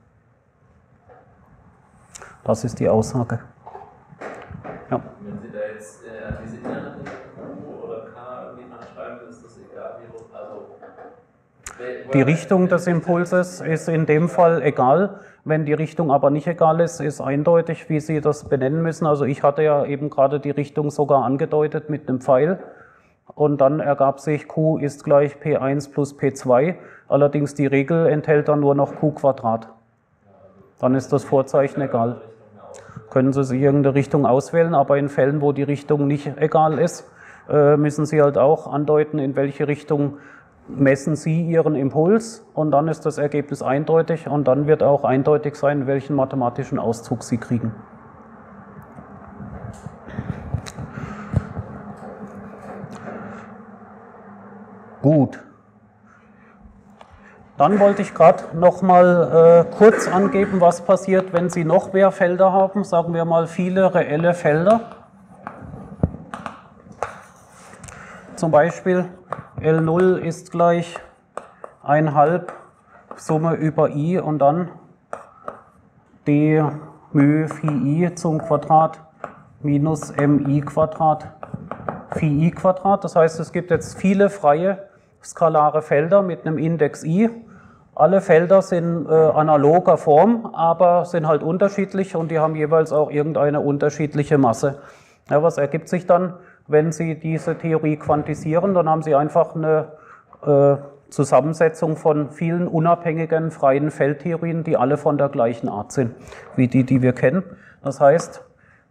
Das ist die Aussage. Ja. Wenn Sie da jetzt diese innere Q oder K irgendwie anschreiben, ist das egal, Die Richtung des Impulses ist in dem Fall egal. Wenn die Richtung aber nicht egal ist, ist eindeutig, wie Sie das benennen müssen. Also ich hatte ja eben gerade die Richtung sogar angedeutet mit einem Pfeil. Und dann ergab sich, Q ist gleich P1 plus P2. Allerdings die Regel enthält dann nur noch Q². Dann ist das Vorzeichen egal. Können Sie sich irgendeine Richtung auswählen, aber in Fällen, wo die Richtung nicht egal ist, müssen Sie halt auch andeuten, in welche Richtung messen Sie Ihren Impuls, und dann ist das Ergebnis eindeutig und dann wird auch eindeutig sein, welchen mathematischen Auszug Sie kriegen. Gut. Dann wollte ich gerade noch mal kurz angeben, was passiert, wenn Sie noch mehr Felder haben, sagen wir mal viele reelle Felder. Zum Beispiel L0 ist gleich 1/2 Summe über I und dann d μ phi I zum Quadrat minus mi Quadrat phi I Quadrat. Das heißt, es gibt jetzt viele freie skalare Felder mit einem Index I. Alle Felder sind analoger Form, aber sind halt unterschiedlich und die haben jeweils auch irgendeine unterschiedliche Masse. Ja, was ergibt sich dann, wenn Sie diese Theorie quantisieren? Dann haben Sie einfach eine Zusammensetzung von vielen unabhängigen freien Feldtheorien, die alle von der gleichen Art sind, wie die, die wir kennen. Das heißt,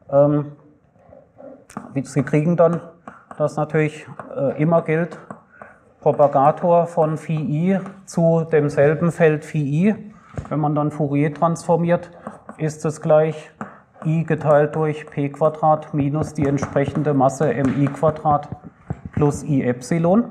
Sie kriegen dann, dass natürlich immer gilt, Propagator von phi I zu demselben Feld phi I. Wenn man dann Fourier transformiert, ist es gleich I geteilt durch p Quadrat minus die entsprechende Masse mi Quadrat plus I Epsilon.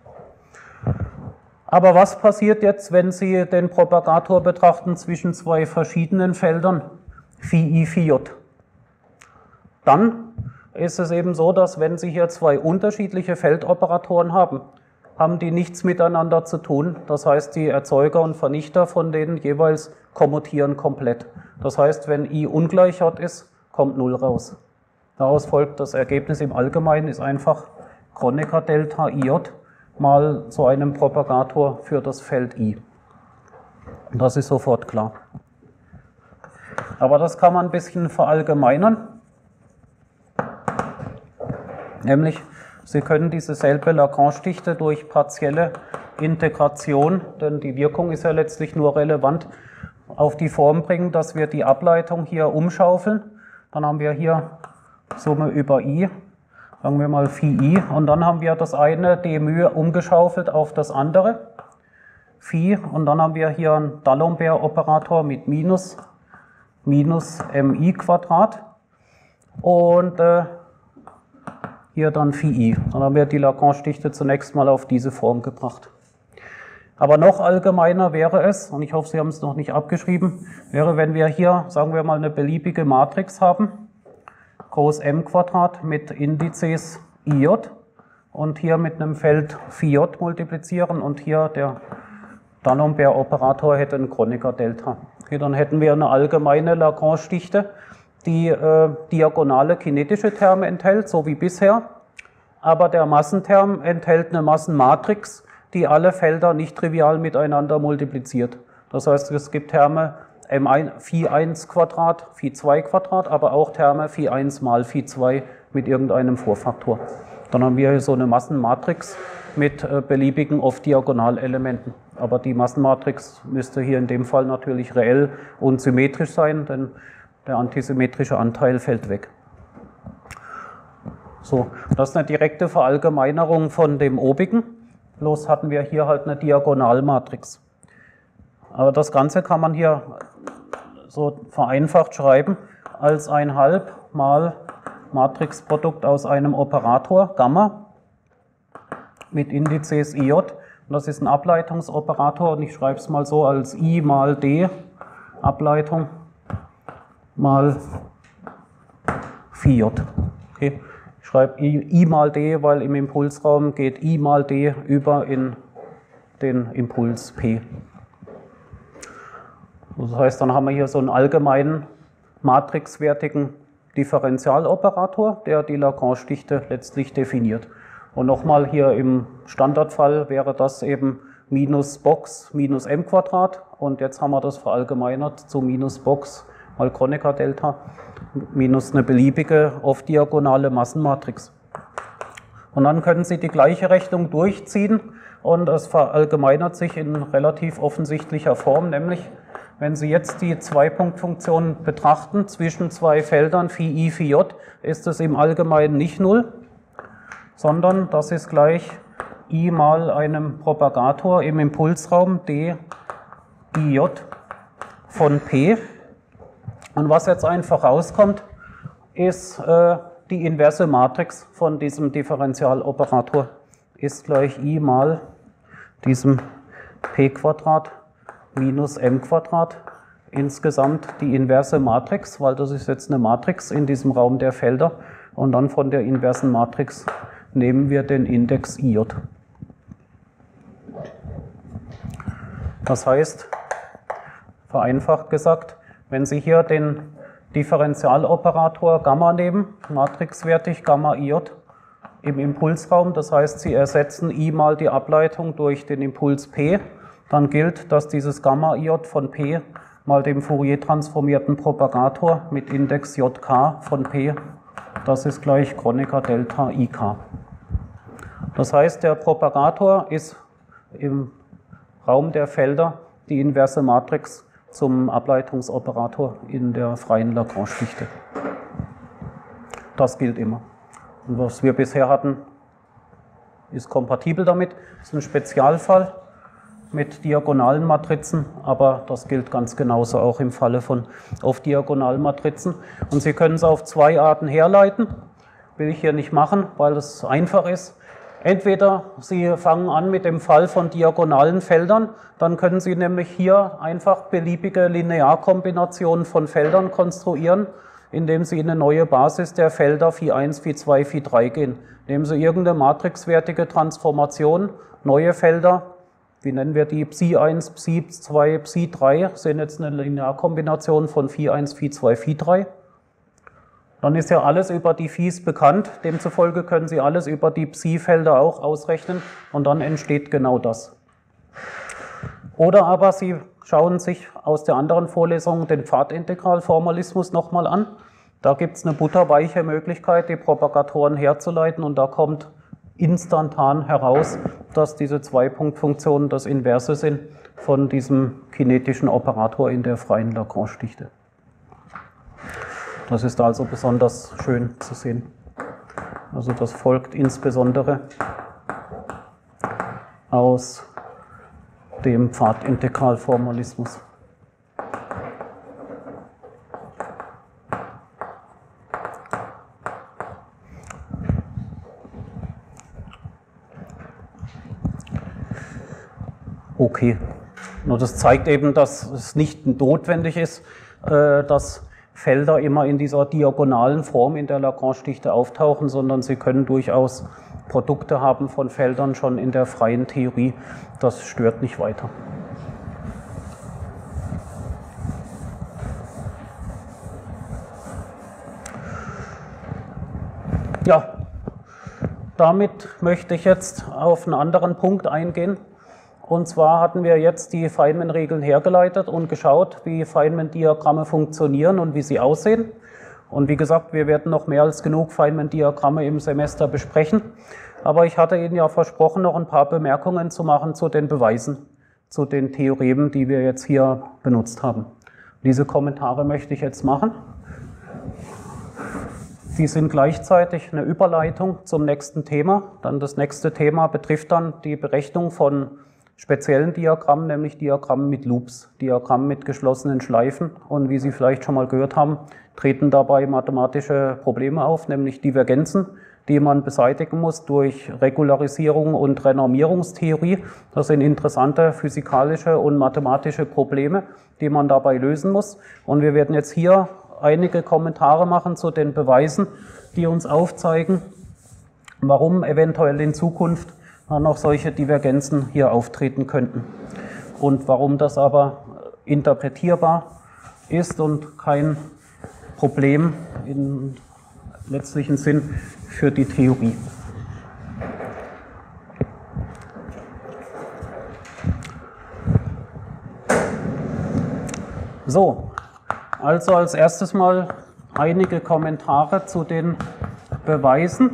Aber was passiert jetzt, wenn Sie den Propagator betrachten zwischen zwei verschiedenen Feldern, phi I, phi J? Dann ist es eben so, dass wenn Sie hier zwei unterschiedliche Feldoperatoren haben, haben die nichts miteinander zu tun. Das heißt, die Erzeuger und Vernichter von denen jeweils kommutieren komplett. Das heißt, wenn I ungleich J ist, kommt 0 raus. Daraus folgt, das Ergebnis im Allgemeinen ist einfach Kronecker Delta IJ mal zu einem Propagator für das Feld I. Das ist sofort klar. Aber das kann man ein bisschen verallgemeinern. Nämlich, Sie können diese selbe Lagrange-Dichte durch partielle Integration, denn die Wirkung ist ja letztlich nur relevant, auf die Form bringen, dass wir die Ableitung hier umschaufeln. Dann haben wir hier Summe über I, sagen wir mal phi I, und dann haben wir das eine d μ umgeschaufelt auf das andere, phi, und dann haben wir hier einen D'Alembert-Operator mit minus mi Quadrat und hier dann phi I. Dann haben wir die Lagrange-Dichte zunächst mal auf diese Form gebracht. Aber noch allgemeiner wäre es, und ich hoffe, Sie haben es noch nicht abgeschrieben, wäre, wenn wir hier, sagen wir mal, eine beliebige Matrix haben, groß M Quadrat mit Indizes IJ und hier mit einem Feld phi J multiplizieren und hier der D'Alembert-Operator hätte einen Kronecker Delta. Okay, dann hätten wir eine allgemeine Lagrange-Dichte, die diagonale kinetische Terme enthält, so wie bisher, aber der Massenterm enthält eine Massenmatrix, die alle Felder nicht trivial miteinander multipliziert. Das heißt, es gibt Terme phi 1 Quadrat, phi 2 Quadrat, aber auch Terme phi 1 mal phi 2 mit irgendeinem Vorfaktor. Dann haben wir hier so eine Massenmatrix mit beliebigen Off-Diagonal-Elementen. Aber die Massenmatrix müsste hier in dem Fall natürlich reell und symmetrisch sein, denn der antisymmetrische Anteil fällt weg. So, das ist eine direkte Verallgemeinerung von dem obigen. Bloß hatten wir hier halt eine Diagonalmatrix. Aber das Ganze kann man hier so vereinfacht schreiben als 1/2 mal Matrixprodukt aus einem Operator, Gamma, mit Indizes IJ. Und das ist ein Ableitungsoperator und ich schreibe es mal so als I mal D, Ableitung mal phi J. Okay. Ich schreibe I mal D, weil im Impulsraum geht I mal D über in den Impuls P. Das heißt, dann haben wir hier so einen allgemeinen matrixwertigen Differentialoperator, der die Lagrange-Dichte letztlich definiert. Und nochmal hier im Standardfall wäre das eben minus Box minus m Quadrat und jetzt haben wir das verallgemeinert zu minus Box mal Kronecker Delta minus eine beliebige off-diagonale Massenmatrix. Und dann können Sie die gleiche Rechnung durchziehen und es verallgemeinert sich in relativ offensichtlicher Form, nämlich wenn Sie jetzt die Zwei-Punkt-Funktion betrachten zwischen zwei Feldern phi I, phi J, ist es im Allgemeinen nicht 0, sondern das ist gleich I mal einem Propagator im Impulsraum d IJ von P. Und was jetzt einfach rauskommt, ist die inverse Matrix von diesem Differentialoperator ist gleich I mal diesem p² minus m², insgesamt die inverse Matrix, weil das ist jetzt eine Matrix in diesem Raum der Felder, und dann von der inversen Matrix nehmen wir den Index IJ. Das heißt, vereinfacht gesagt, wenn Sie hier den Differentialoperator Gamma nehmen, matrixwertig Gamma IJ im Impulsraum, das heißt, Sie ersetzen I mal die Ableitung durch den Impuls P, dann gilt, dass dieses Gamma IJ von P mal dem Fourier-transformierten Propagator mit Index JK von P, das ist gleich Kronecker Delta IK. Das heißt, der Propagator ist im Raum der Felder die inverse Matrix zum Ableitungsoperator in der freien Lagrange-Dichte. Das gilt immer. Und was wir bisher hatten, ist kompatibel damit. Das ist ein Spezialfall mit diagonalen Matrizen, aber das gilt ganz genauso auch im Falle von off-diagonalen Matrizen. Und Sie können es auf zwei Arten herleiten. Will ich hier nicht machen, weil es einfach ist. Entweder Sie fangen an mit dem Fall von diagonalen Feldern, dann können Sie nämlich hier einfach beliebige Linearkombinationen von Feldern konstruieren, indem Sie in eine neue Basis der Felder Phi1, Phi2, Phi3 gehen. Nehmen Sie irgendeine matrixwertige Transformation, neue Felder, wie nennen wir die, Psi1, Psi2, Psi3, sind jetzt eine Linearkombination von Phi1, Phi2, Phi3. Dann ist ja alles über die Phis bekannt, demzufolge können Sie alles über die Psi-Felder auch ausrechnen und dann entsteht genau das. Oder aber Sie schauen sich aus der anderen Vorlesung den Pfadintegralformalismus nochmal an. Da gibt es eine butterweiche Möglichkeit, die Propagatoren herzuleiten, und da kommt instantan heraus, dass diese Zwei-Punkt-Funktionen das Inverse sind von diesem kinetischen Operator in der freien Lagrange-Dichte. Das ist also besonders schön zu sehen. Also das folgt insbesondere aus dem Pfadintegralformalismus. Okay, nur das zeigt eben, dass es nicht notwendig ist, dass Felder immer in dieser diagonalen Form in der Lagrange-Dichte auftauchen, sondern Sie können durchaus Produkte haben von Feldern schon in der freien Theorie. Das stört nicht weiter. Ja, damit möchte ich jetzt auf einen anderen Punkt eingehen. Und zwar hatten wir jetzt die Feynman-Regeln hergeleitet und geschaut, wie Feynman-Diagramme funktionieren und wie sie aussehen. Und wie gesagt, wir werden noch mehr als genug Feynman-Diagramme im Semester besprechen. Aber ich hatte Ihnen ja versprochen, noch ein paar Bemerkungen zu machen zu den Beweisen, zu den Theoremen, die wir jetzt hier benutzt haben. Diese Kommentare möchte ich jetzt machen. Die sind gleichzeitig eine Überleitung zum nächsten Thema. Dann das nächste Thema betrifft dann die Berechnung von speziellen Diagrammen, nämlich Diagrammen mit Loops, Diagrammen mit geschlossenen Schleifen. Und wie Sie vielleicht schon mal gehört haben, treten dabei mathematische Probleme auf, nämlich Divergenzen, die man beseitigen muss durch Regularisierung und Renormierungstheorie. Das sind interessante physikalische und mathematische Probleme, die man dabei lösen muss. Und wir werden jetzt hier einige Kommentare machen zu den Beweisen, die uns aufzeigen, warum eventuell in Zukunft noch solche Divergenzen hier auftreten könnten und warum das aber interpretierbar ist und kein Problem im letztlichen Sinn für die Theorie. So, also als erstes mal einige Kommentare zu den Beweisen.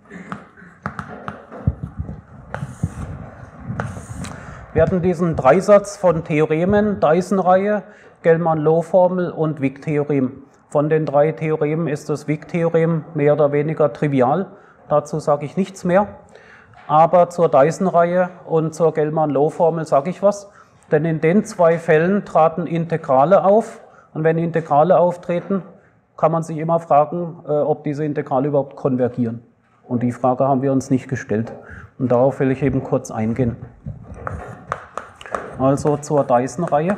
Wir hatten diesen Dreisatz von Theoremen, Dyson-Reihe, Gell-Mann-Low-Formel und Wick-Theorem. Von den drei Theoremen ist das Wick-Theorem mehr oder weniger trivial, dazu sage ich nichts mehr. Aber zur Dyson-Reihe und zur Gell-Mann-Low-Formel sage ich was, denn in den zwei Fällen traten Integrale auf, und wenn Integrale auftreten, kann man sich immer fragen, ob diese Integrale überhaupt konvergieren. Und die Frage haben wir uns nicht gestellt. Und darauf will ich eben kurz eingehen. also zur Dyson-Reihe.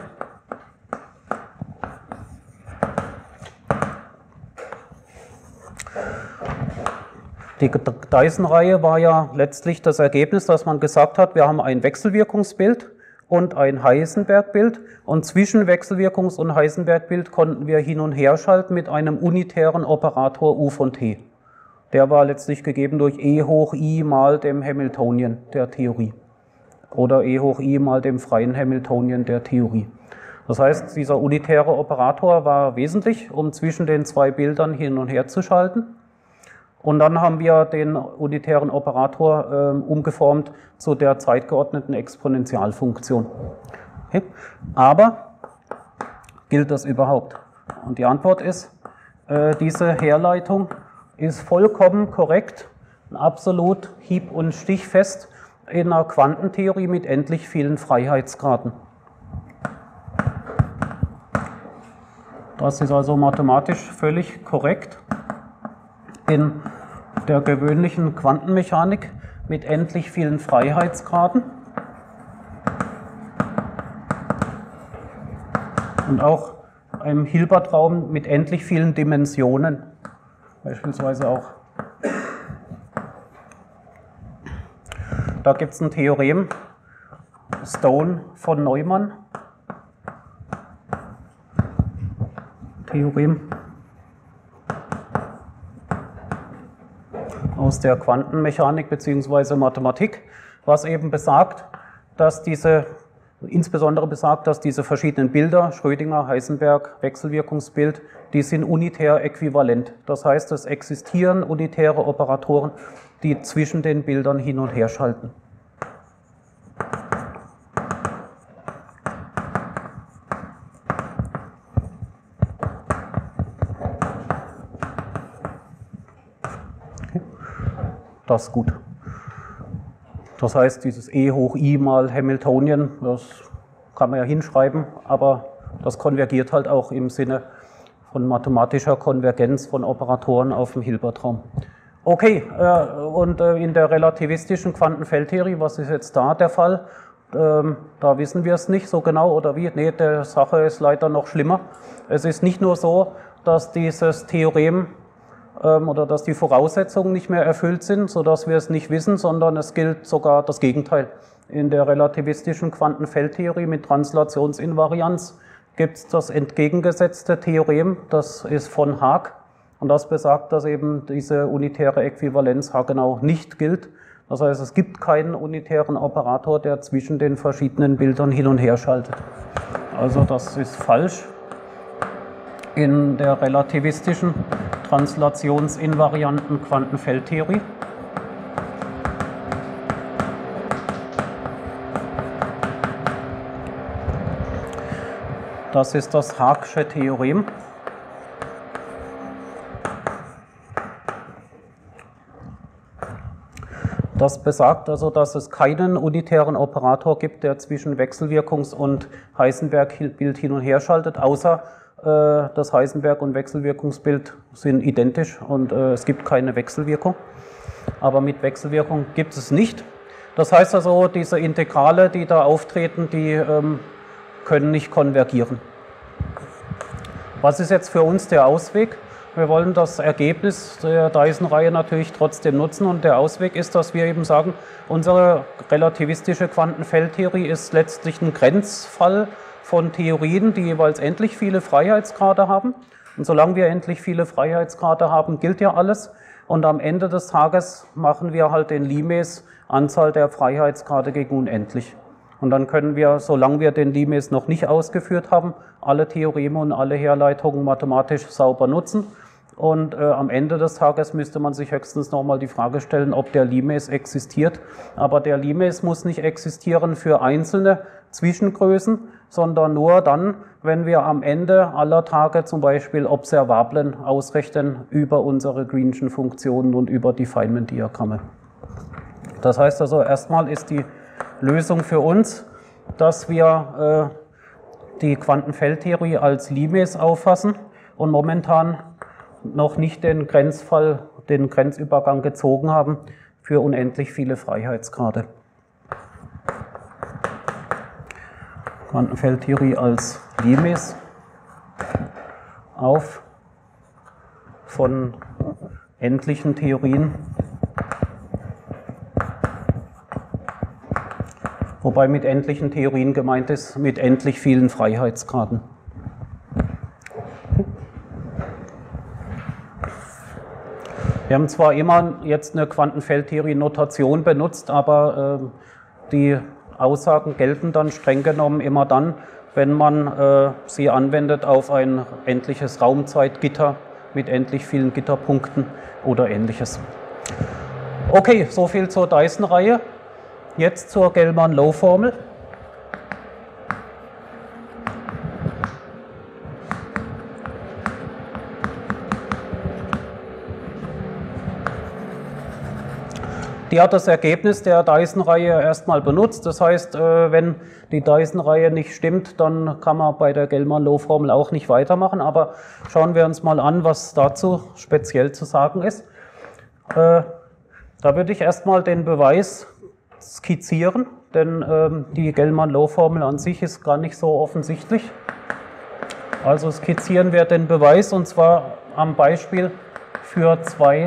Die Dyson-Reihe war ja letztlich das Ergebnis, dass man gesagt hat, wir haben ein Wechselwirkungsbild und ein Heisenberg-Bild und zwischen Wechselwirkungs- und Heisenberg-Bild konnten wir hin und her schalten mit einem unitären Operator U von T. Der war letztlich gegeben durch E hoch I mal dem Hamiltonian der Theorie oder E hoch I mal dem freien Hamiltonian der Theorie. Das heißt, dieser unitäre Operator war wesentlich, um zwischen den zwei Bildern hin und her zu schalten. Und dann haben wir den unitären Operator umgeformt zu der zeitgeordneten Exponentialfunktion. Okay. Aber gilt das überhaupt? Und die Antwort ist, diese Herleitung ist vollkommen korrekt, absolut hieb- und stichfest in einer Quantentheorie mit endlich vielen Freiheitsgraden. Das ist also mathematisch völlig korrekt in der gewöhnlichen Quantenmechanik mit endlich vielen Freiheitsgraden und auch einem Hilbertraum mit endlich vielen Dimensionen, beispielsweise auch. Da gibt es ein Theorem, Stone von Neumann, Theorem aus der Quantenmechanik bzw. Mathematik, was eben besagt, dass insbesondere besagt, dass diese verschiedenen Bilder, Schrödinger, Heisenberg, Wechselwirkungsbild, die sind unitär äquivalent. Das heißt, es existieren unitäre Operatoren, die zwischen den Bildern hin und her schalten. Das ist gut. Das heißt, dieses E hoch I mal Hamiltonian, das kann man ja hinschreiben, aber das konvergiert halt auch im Sinne von mathematischer Konvergenz von Operatoren auf dem Hilbertraum. Okay, und in der relativistischen Quantenfeldtheorie, was ist jetzt da der Fall? Da wissen wir es nicht so genau oder wie. Nee, die Sache ist leider noch schlimmer. Es ist nicht nur so, dass dieses Theorem oder dass die Voraussetzungen nicht mehr erfüllt sind, sodass wir es nicht wissen, sondern es gilt sogar das Gegenteil. In der relativistischen Quantenfeldtheorie mit Translationsinvarianz gibt es das entgegengesetzte Theorem, das ist von Haag, und das besagt, dass eben diese unitäre Äquivalenz haargenau nicht gilt. Das heißt, es gibt keinen unitären Operator, der zwischen den verschiedenen Bildern hin und her schaltet. Also das ist falsch. In der relativistischen translationsinvarianten Quantenfeldtheorie. Das ist das Haagsche Theorem. Das besagt also, dass es keinen unitären Operator gibt, der zwischen Wechselwirkungs- und Heisenberg-Bild hin und her schaltet, außer das Heisenberg- und Wechselwirkungsbild sind identisch und es gibt keine Wechselwirkung. Aber mit Wechselwirkung gibt es nicht. Das heißt also, diese Integrale, die da auftreten, die können nicht konvergieren. Was ist jetzt für uns der Ausweg? Wir wollen das Ergebnis der Dyson-Reihe natürlich trotzdem nutzen und der Ausweg ist, dass wir eben sagen, unsere relativistische Quantenfeldtheorie ist letztlich ein Grenzfall von Theorien, die jeweils endlich viele Freiheitsgrade haben. Und solange wir endlich viele Freiheitsgrade haben, gilt ja alles. Und am Ende des Tages machen wir halt den Limes Anzahl der Freiheitsgrade gegen unendlich. Und dann können wir, solange wir den Limes noch nicht ausgeführt haben, alle Theoreme und alle Herleitungen mathematisch sauber nutzen. Und am Ende des Tages müsste man sich höchstens nochmal die Frage stellen, ob der Limes existiert. Aber der Limes muss nicht existieren für einzelne Zwischengrößen, sondern nur dann, wenn wir am Ende aller Tage zum Beispiel Observablen ausrechnen über unsere Greenschen Funktionen und über die Feynman-Diagramme. Das heißt also, erstmal ist die Lösung für uns, dass wir die Quantenfeldtheorie als Limes auffassen und momentan noch nicht den Grenzfall, den Grenzübergang gezogen haben für unendlich viele Freiheitsgrade. Quantenfeldtheorie als Limes auf von endlichen Theorien, wobei mit endlichen Theorien gemeint ist, mit endlich vielen Freiheitsgraden. Wir haben zwar immer jetzt eine Quantenfeldtheorie-Notation benutzt, aber die Aussagen gelten dann streng genommen immer dann, wenn man sie anwendet auf ein endliches Raumzeitgitter mit endlich vielen Gitterpunkten oder ähnliches. Okay, soviel zur Dyson-Reihe. Jetzt zur Gell-Mann-Low-Formel. Die hat das Ergebnis der Dyson-Reihe erstmal benutzt. Das heißt, wenn die Dyson-Reihe nicht stimmt, dann kann man bei der Gell-Mann-Low-Formel auch nicht weitermachen. Aber schauen wir uns mal an, was dazu speziell zu sagen ist. Da würde ich erstmal den Beweis skizzieren, denn die Gell-Mann-Low-Formel an sich ist gar nicht so offensichtlich. Also skizzieren wir den Beweis, und zwar am Beispiel für zwei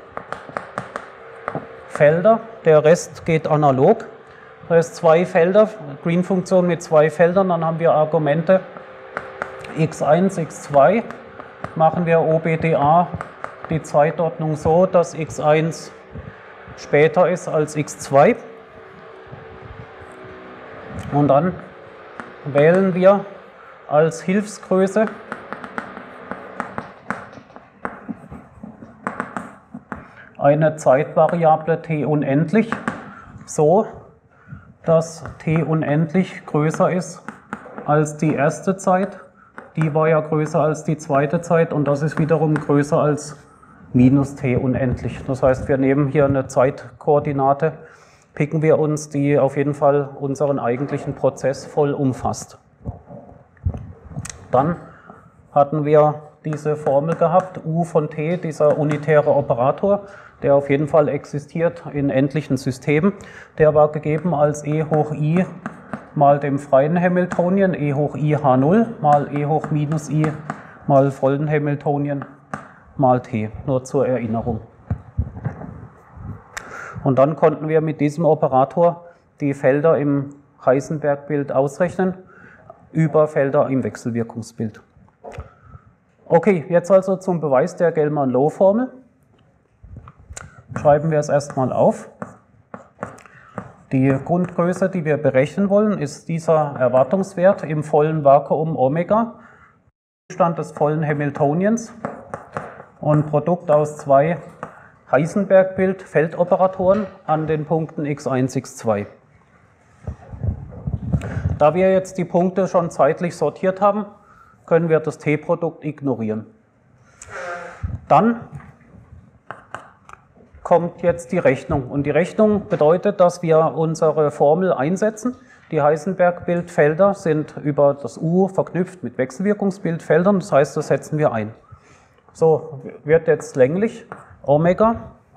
Felder, der Rest geht analog. Das heißt, zwei Felder, Green-Funktion mit zwei Feldern, dann haben wir Argumente x1, x2. Machen wir OBDA die Zeitordnung so, dass x1 später ist als x2. Und dann wählen wir als Hilfsgröße eine Zeitvariable t unendlich, so dass t unendlich größer ist als die erste Zeit. Die war ja größer als die zweite Zeit und das ist wiederum größer als minus t unendlich. Das heißt, wir nehmen hier eine Zeitkoordinate, picken wir uns, die auf jeden Fall unseren eigentlichen Prozess voll umfasst. Dann hatten wir diese Formel gehabt, u von t, dieser unitäre Operator, der auf jeden Fall existiert in endlichen Systemen. Der war gegeben als e hoch i mal dem freien Hamiltonien, e hoch i h0 mal e hoch minus i mal vollen Hamiltonien mal t, nur zur Erinnerung. Und dann konnten wir mit diesem Operator die Felder im Heisenberg-Bild ausrechnen, über Felder im Wechselwirkungsbild. Okay, jetzt also zum Beweis der Gell-Mann-Low-Formel. Schreiben wir es erstmal auf. Die Grundgröße, die wir berechnen wollen, ist dieser Erwartungswert im vollen Vakuum Omega, Zustand des vollen Hamiltoniens und Produkt aus zwei Heisenberg-Bild-Feldoperatoren an den Punkten x1, x2. Da wir jetzt die Punkte schon zeitlich sortiert haben, können wir das T-Produkt ignorieren. Dann kommt jetzt die Rechnung. Und die Rechnung bedeutet, dass wir unsere Formel einsetzen. Die Heisenberg-Bildfelder sind über das U verknüpft mit Wechselwirkungsbildfeldern. Das heißt, das setzen wir ein. So, wird jetzt länglich Omega,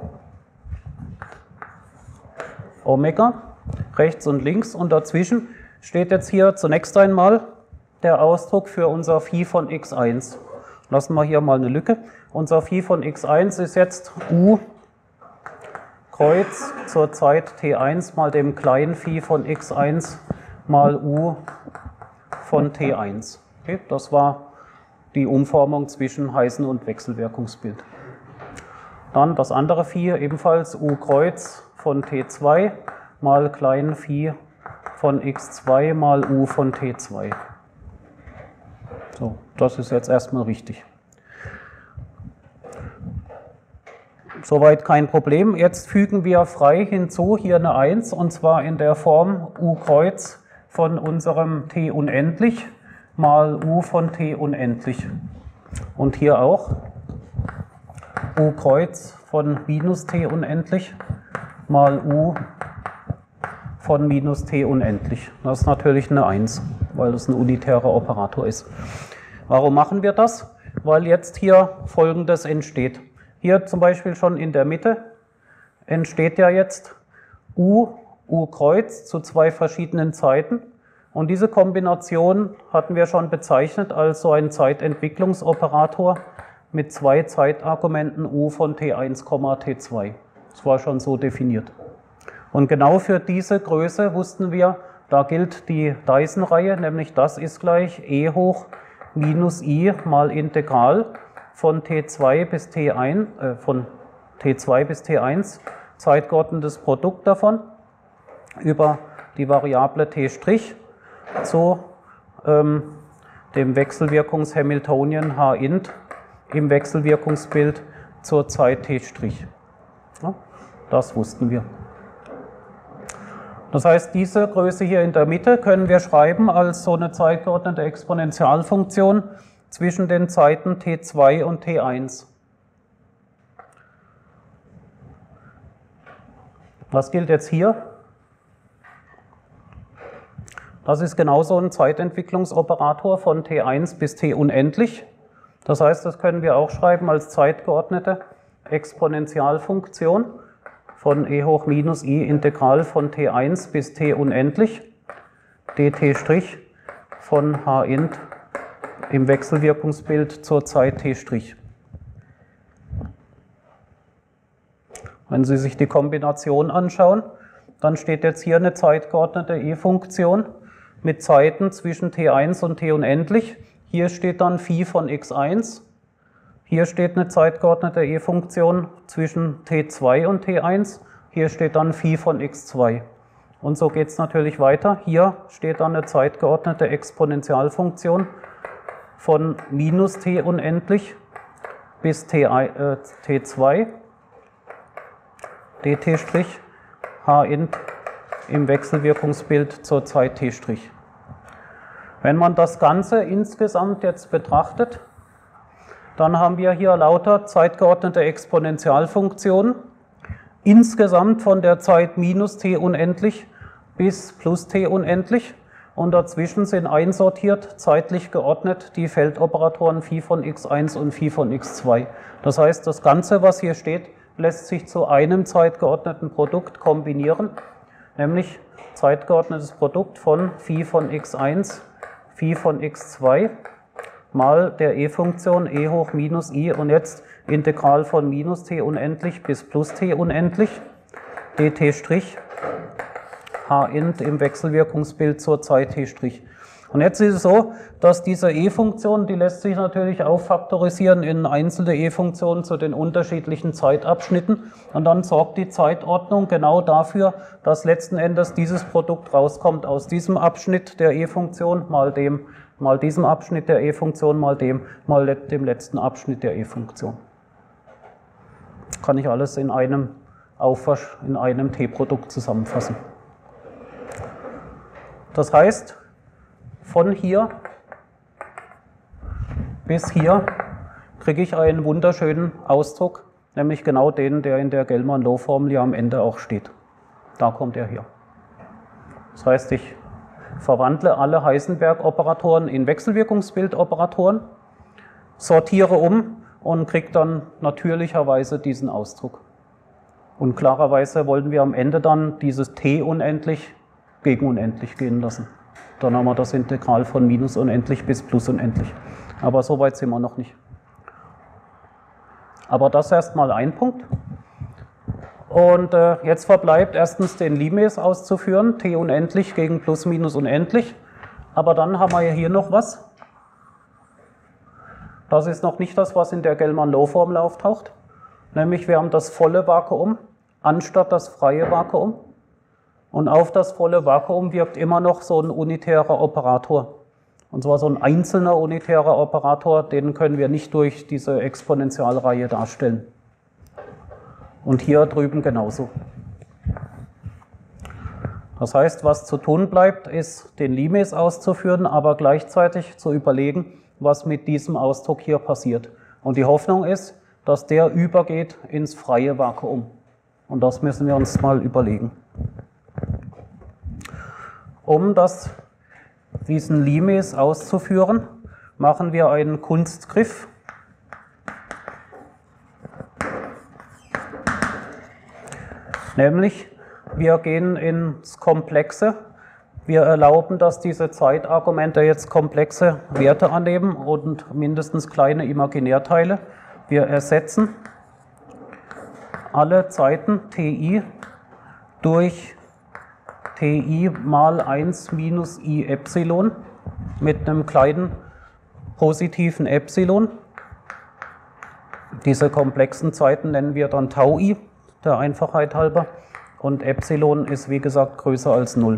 rechts und links. Und dazwischen steht jetzt hier zunächst einmal der Ausdruck für unser Phi von x1. Lassen wir hier mal eine Lücke. Unser Phi von x1 ist jetzt U Kreuz zur Zeit t1 mal dem kleinen Phi von x1 mal U von t1. Okay, das war die Umformung zwischen Heisen- und Wechselwirkungsbild. Dann das andere Phi, ebenfalls U Kreuz von t2 mal kleinen Phi von x2 mal U von t2. So, das ist jetzt erstmal richtig. Soweit kein Problem. Jetzt fügen wir frei hinzu hier eine 1, und zwar in der Form U Kreuz von unserem t unendlich mal U von t unendlich. Und hier auch U Kreuz von minus t unendlich mal U von minus t unendlich. Das ist natürlich eine 1, weil das ein unitärer Operator ist. Warum machen wir das? Weil jetzt hier Folgendes entsteht. Hier zum Beispiel schon in der Mitte entsteht ja jetzt U Kreuz zu zwei verschiedenen Zeiten Und diese Kombination hatten wir schon bezeichnet als so ein Zeitentwicklungsoperator mit zwei Zeitargumenten u von T1, T2. Das war schon so definiert. Und genau für diese Größe wussten wir, da gilt die Dyson-Reihe, nämlich das ist gleich e hoch minus i mal Integral von T2 bis T1, zeitgeordnetes Produkt davon, über die Variable t' zu dem Wechselwirkungs-Hamiltonian h int im Wechselwirkungsbild zur Zeit t'. Ja, das wussten wir. Das heißt, diese Größe hier in der Mitte können wir schreiben als so eine zeitgeordnete Exponentialfunktion zwischen den Zeiten t2 und t1. Was gilt jetzt hier? Das ist genauso ein Zeitentwicklungsoperator von t1 bis t unendlich. Das heißt, das können wir auch schreiben als zeitgeordnete Exponentialfunktion von e hoch minus i Integral von t1 bis t unendlich dt' von h int im Wechselwirkungsbild zur Zeit t'. Wenn Sie sich die Kombination anschauen, dann steht jetzt hier eine zeitgeordnete e-Funktion mit Zeiten zwischen t1 und t unendlich. Hier steht dann phi von x1. Hier steht eine zeitgeordnete e-Funktion zwischen t2 und t1. Hier steht dann phi von x2. Und so geht es natürlich weiter. Hier steht dann eine zeitgeordnete Exponentialfunktion von minus t unendlich bis t2 dt' h int im Wechselwirkungsbild zur Zeit t'. Wenn man das Ganze insgesamt jetzt betrachtet, dann haben wir hier lauter zeitgeordnete Exponentialfunktionen, insgesamt von der Zeit minus t unendlich bis plus t unendlich, und dazwischen sind einsortiert, zeitlich geordnet, die Feldoperatoren phi von x1 und phi von x2. Das heißt, das Ganze, was hier steht, lässt sich zu einem zeitgeordneten Produkt kombinieren, nämlich zeitgeordnetes Produkt von phi von x1, phi von x2 mal der e-Funktion e hoch minus i und jetzt Integral von minus t unendlich bis plus t unendlich dt' h int im Wechselwirkungsbild zur Zeit t'. Und jetzt ist es so, dass diese e-Funktion, die lässt sich natürlich auffaktorisieren in einzelne e-Funktionen zu den unterschiedlichen Zeitabschnitten, und dann sorgt die Zeitordnung genau dafür, dass letzten Endes dieses Produkt rauskommt aus diesem Abschnitt der e-Funktion mal diesem Abschnitt der e-Funktion mal dem letzten Abschnitt der e-Funktion. Kann ich alles in einem Aufwasch, in einem T-Produkt zusammenfassen. Das heißt, von hier bis hier kriege ich einen wunderschönen Ausdruck, nämlich genau den, der in der Gell-Mann-Low-Formel ja am Ende auch steht. Da kommt er her. Das heißt, ich verwandle alle Heisenberg-Operatoren in Wechselwirkungsbildoperatoren, sortiere um und kriege dann natürlicherweise diesen Ausdruck. Und klarerweise wollen wir am Ende dann dieses t unendlich gegen unendlich gehen lassen. Dann haben wir das Integral von minus unendlich bis plus unendlich. Aber so weit sind wir noch nicht. Aber das erstmal ein Punkt. Und jetzt verbleibt erstens den Limes auszuführen, t unendlich gegen plus minus unendlich. Aber dann haben wir ja hier noch was. Das ist noch nicht das, was in der Gell-Mann-Low-Formel auftaucht. Nämlich wir haben das volle Vakuum anstatt das freie Vakuum. Und auf das volle Vakuum wirkt immer noch so ein unitärer Operator. Und zwar so ein einzelner unitärer Operator, den können wir nicht durch diese Exponentialreihe darstellen. Und hier drüben genauso. Das heißt, was zu tun bleibt, ist, den Limes auszuführen, aber gleichzeitig zu überlegen, was mit diesem Ausdruck hier passiert. Und die Hoffnung ist, dass der übergeht ins freie Vakuum. Und das müssen wir uns mal überlegen. Um diesen Limes auszuführen, machen wir einen Kunstgriff. Nämlich, wir gehen ins Komplexe Wir erlauben, dass diese Zeitargumente jetzt komplexe Werte annehmen und mindestens kleine Imaginärteile. Wir ersetzen alle Zeiten ti durch ti mal 1 minus i Epsilon mit einem kleinen positiven Epsilon. Diese komplexen Zeiten nennen wir dann tau i, der Einfachheit halber, und Epsilon ist wie gesagt größer als 0.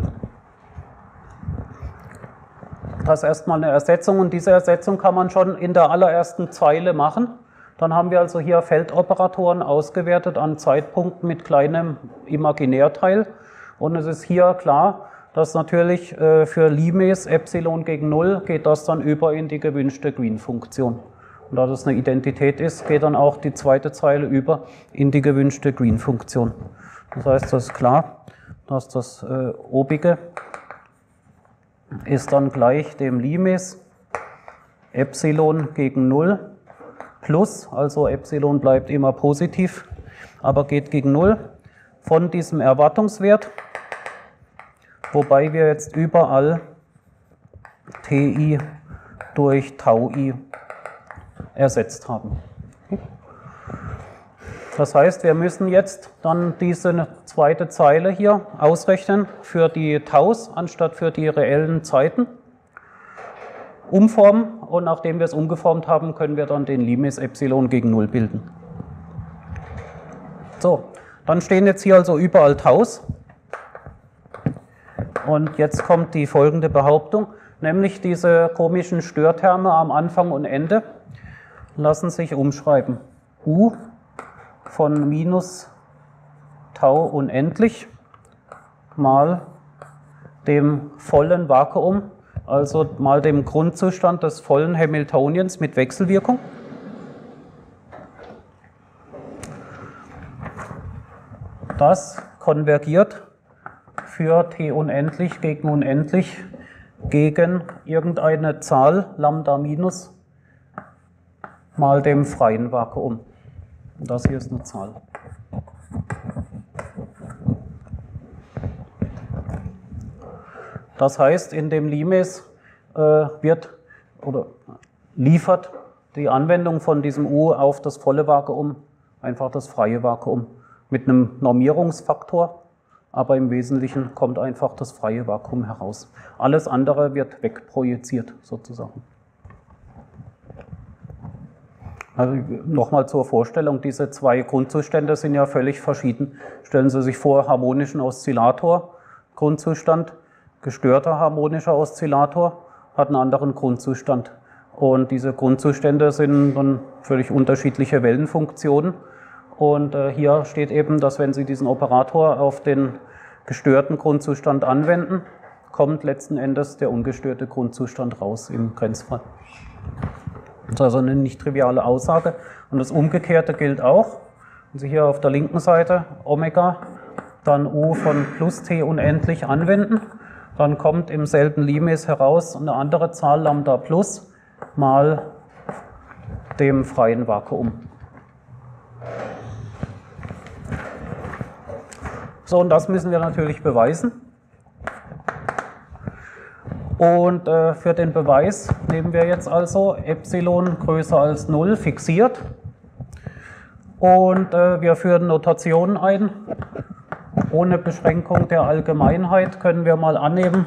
Das ist erstmal eine Ersetzung und diese Ersetzung kann man schon in der allerersten Zeile machen. Dann haben wir also hier Feldoperatoren ausgewertet an Zeitpunkten mit kleinem Imaginärteil. Und es ist hier klar, dass natürlich für Limes Epsilon gegen 0 geht das dann über in die gewünschte Green-Funktion. Und da das eine Identität ist, geht dann auch die zweite Zeile über in die gewünschte Green-Funktion. Das heißt, das ist klar, dass das obige ist dann gleich dem Limes Epsilon gegen 0 plus, also Epsilon bleibt immer positiv, aber geht gegen 0 von diesem Erwartungswert, wobei wir jetzt überall ti durch tau i ersetzt haben. Das heißt, wir müssen jetzt dann diese zweite Zeile hier ausrechnen für die Taus anstatt für die reellen Zeiten, umformen und nachdem wir es umgeformt haben, können wir dann den Limes Epsilon gegen 0 bilden. So, dann stehen jetzt hier also überall Taus und jetzt kommt die folgende Behauptung, nämlich diese komischen Störterme am Anfang und Ende lassen sich umschreiben. U von minus tau unendlich mal dem vollen Vakuum, also mal dem Grundzustand des vollen Hamiltonians mit Wechselwirkung. Das konvergiert für t unendlich gegen irgendeine Zahl Lambda minus mal dem freien Vakuum. Das hier ist eine Zahl. Das heißt, in dem Limes liefert die Anwendung von diesem U auf das volle Vakuum einfach das freie Vakuum mit einem Normierungsfaktor, aber im Wesentlichen kommt einfach das freie Vakuum heraus. Alles andere wird wegprojiziert sozusagen. Also nochmal zur Vorstellung, diese zwei Grundzustände sind ja völlig verschieden. Stellen Sie sich vor, harmonischen Oszillator, Grundzustand, gestörter harmonischer Oszillator hat einen anderen Grundzustand. Und diese Grundzustände sind dann völlig unterschiedliche Wellenfunktionen. Und hier steht eben, dass wenn Sie diesen Operator auf den gestörten Grundzustand anwenden, kommt letzten Endes der ungestörte Grundzustand raus im Grenzfall. Das ist also eine nicht triviale Aussage. Und das Umgekehrte gilt auch. Wenn Sie hier auf der linken Seite Omega, dann U von plus t unendlich anwenden, dann kommt im selben Limes heraus eine andere Zahl Lambda plus mal dem freien Vakuum. So, und das müssen wir natürlich beweisen. Und für den Beweis nehmen wir jetzt also Epsilon größer als 0 fixiert. Und wir führen Notationen ein. Ohne Beschränkung der Allgemeinheit können wir mal annehmen,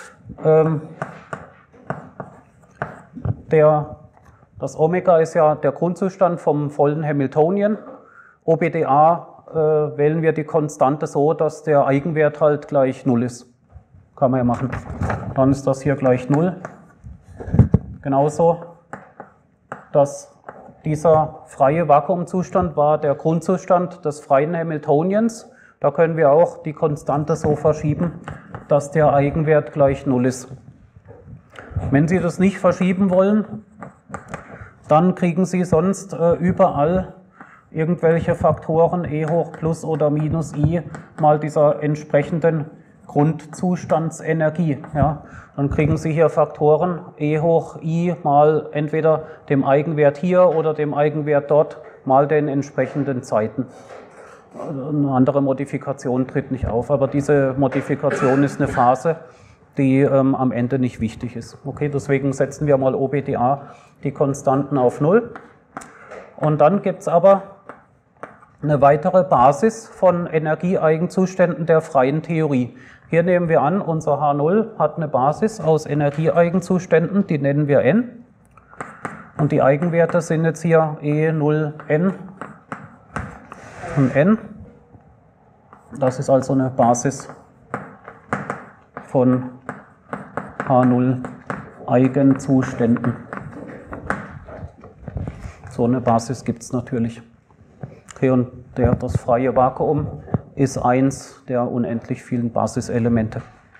das Omega ist ja der Grundzustand vom vollen Hamiltonian. OBDA wählen wir die Konstante so, dass der Eigenwert halt gleich 0 ist. Kann man ja machen. Dann ist das hier gleich 0. Genauso, dass dieser freie Vakuumzustand war der Grundzustand des freien Hamiltonians. Da können wir auch die Konstante so verschieben, dass der Eigenwert gleich 0 ist. Wenn Sie das nicht verschieben wollen, dann kriegen Sie sonst überall irgendwelche Faktoren e hoch plus oder minus i mal dieser entsprechenden Grundzustandsenergie. Ja. Dann kriegen Sie hier Faktoren e hoch i mal entweder dem Eigenwert hier oder dem Eigenwert dort mal den entsprechenden Zeiten. Eine andere Modifikation tritt nicht auf, aber diese Modifikation ist eine Phase, die am Ende nicht wichtig ist. Okay, deswegen setzen wir mal OBDA die Konstanten auf 0. Und dann gibt es aber eine weitere Basis von Energieeigenzuständen der freien Theorie. Hier nehmen wir an, unser H0 hat eine Basis aus Energieeigenzuständen, die nennen wir N. Und die Eigenwerte sind jetzt hier E0N und N. Das ist also eine Basis von H0 Eigenzuständen. So eine Basis gibt es natürlich. Okay, und das freie Vakuum ist eins der unendlich vielen Basiselemente.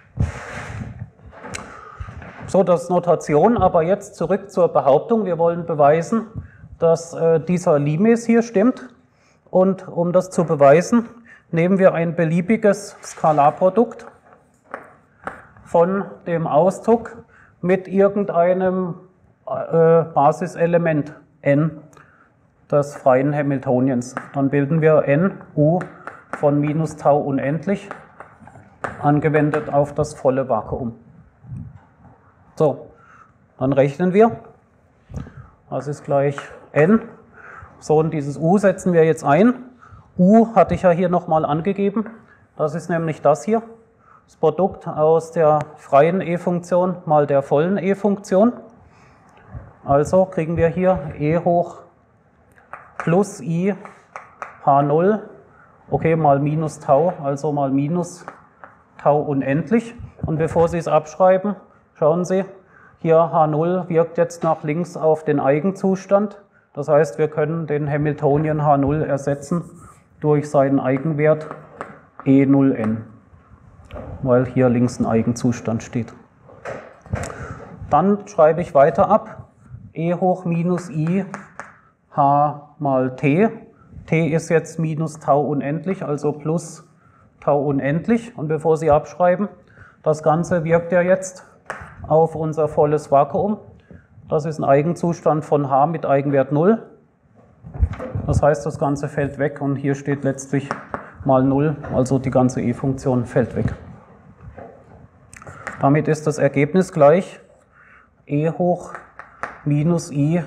So, das ist Notation, aber jetzt zurück zur Behauptung. Wir wollen beweisen, dass dieser Limes hier stimmt. Und um das zu beweisen, nehmen wir ein beliebiges Skalarprodukt von dem Ausdruck mit irgendeinem Basiselement n des freien Hamiltonians. Dann bilden wir n u von minus Tau unendlich angewendet auf das volle Vakuum. So, dann rechnen wir. Das ist gleich n. So, und dieses u setzen wir jetzt ein. U hatte ich ja hier nochmal angegeben. Das ist nämlich das hier. Das Produkt aus der freien e-Funktion mal der vollen e-Funktion. Also kriegen wir hier e hoch plus i h0, okay, mal minus Tau, also mal minus Tau unendlich. Und bevor Sie es abschreiben, schauen Sie, hier h0 wirkt jetzt nach links auf den Eigenzustand. Das heißt, wir können den Hamiltonian h0 ersetzen durch seinen Eigenwert E0n, weil hier links ein Eigenzustand steht. Dann schreibe ich weiter ab, e hoch minus i h mal t. T ist jetzt minus Tau unendlich, also plus Tau unendlich. Und bevor Sie abschreiben, das Ganze wirkt ja jetzt auf unser volles Vakuum. Das ist ein Eigenzustand von h mit Eigenwert 0. Das heißt, das Ganze fällt weg und hier steht letztlich mal 0, also die ganze e-Funktion fällt weg. Damit ist das Ergebnis gleich e hoch minus i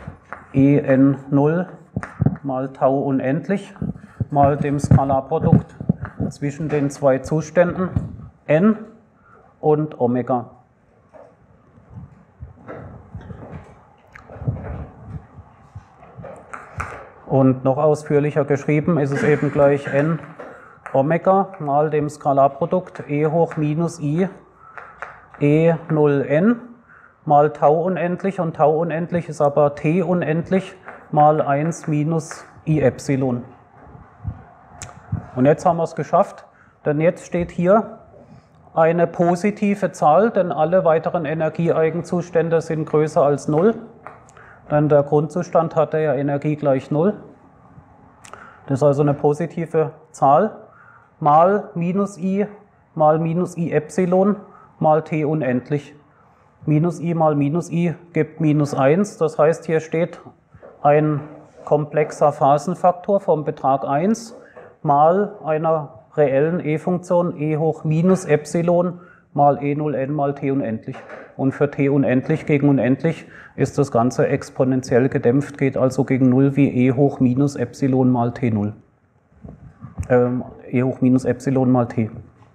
en0 mal Tau unendlich mal dem Skalarprodukt zwischen den zwei Zuständen n und Omega. Und noch ausführlicher geschrieben ist es eben gleich n Omega mal dem Skalarprodukt e hoch minus i e0n mal Tau unendlich, und Tau unendlich ist aber t unendlich mal 1 minus i Epsilon. Und jetzt haben wir es geschafft, denn jetzt steht hier eine positive Zahl, denn alle weiteren Energieeigenzustände sind größer als 0. Denn der Grundzustand hatte ja Energie gleich 0. Das ist also eine positive Zahl mal minus i Epsilon mal t unendlich. Minus i gibt minus 1, das heißt, hier steht ein komplexer Phasenfaktor vom Betrag 1 mal einer reellen e-Funktion e hoch minus Epsilon mal e0n mal t unendlich. Und für t unendlich gegen unendlich ist das Ganze exponentiell gedämpft, geht also gegen 0 wie e hoch minus Epsilon mal t0. E hoch minus Epsilon mal t.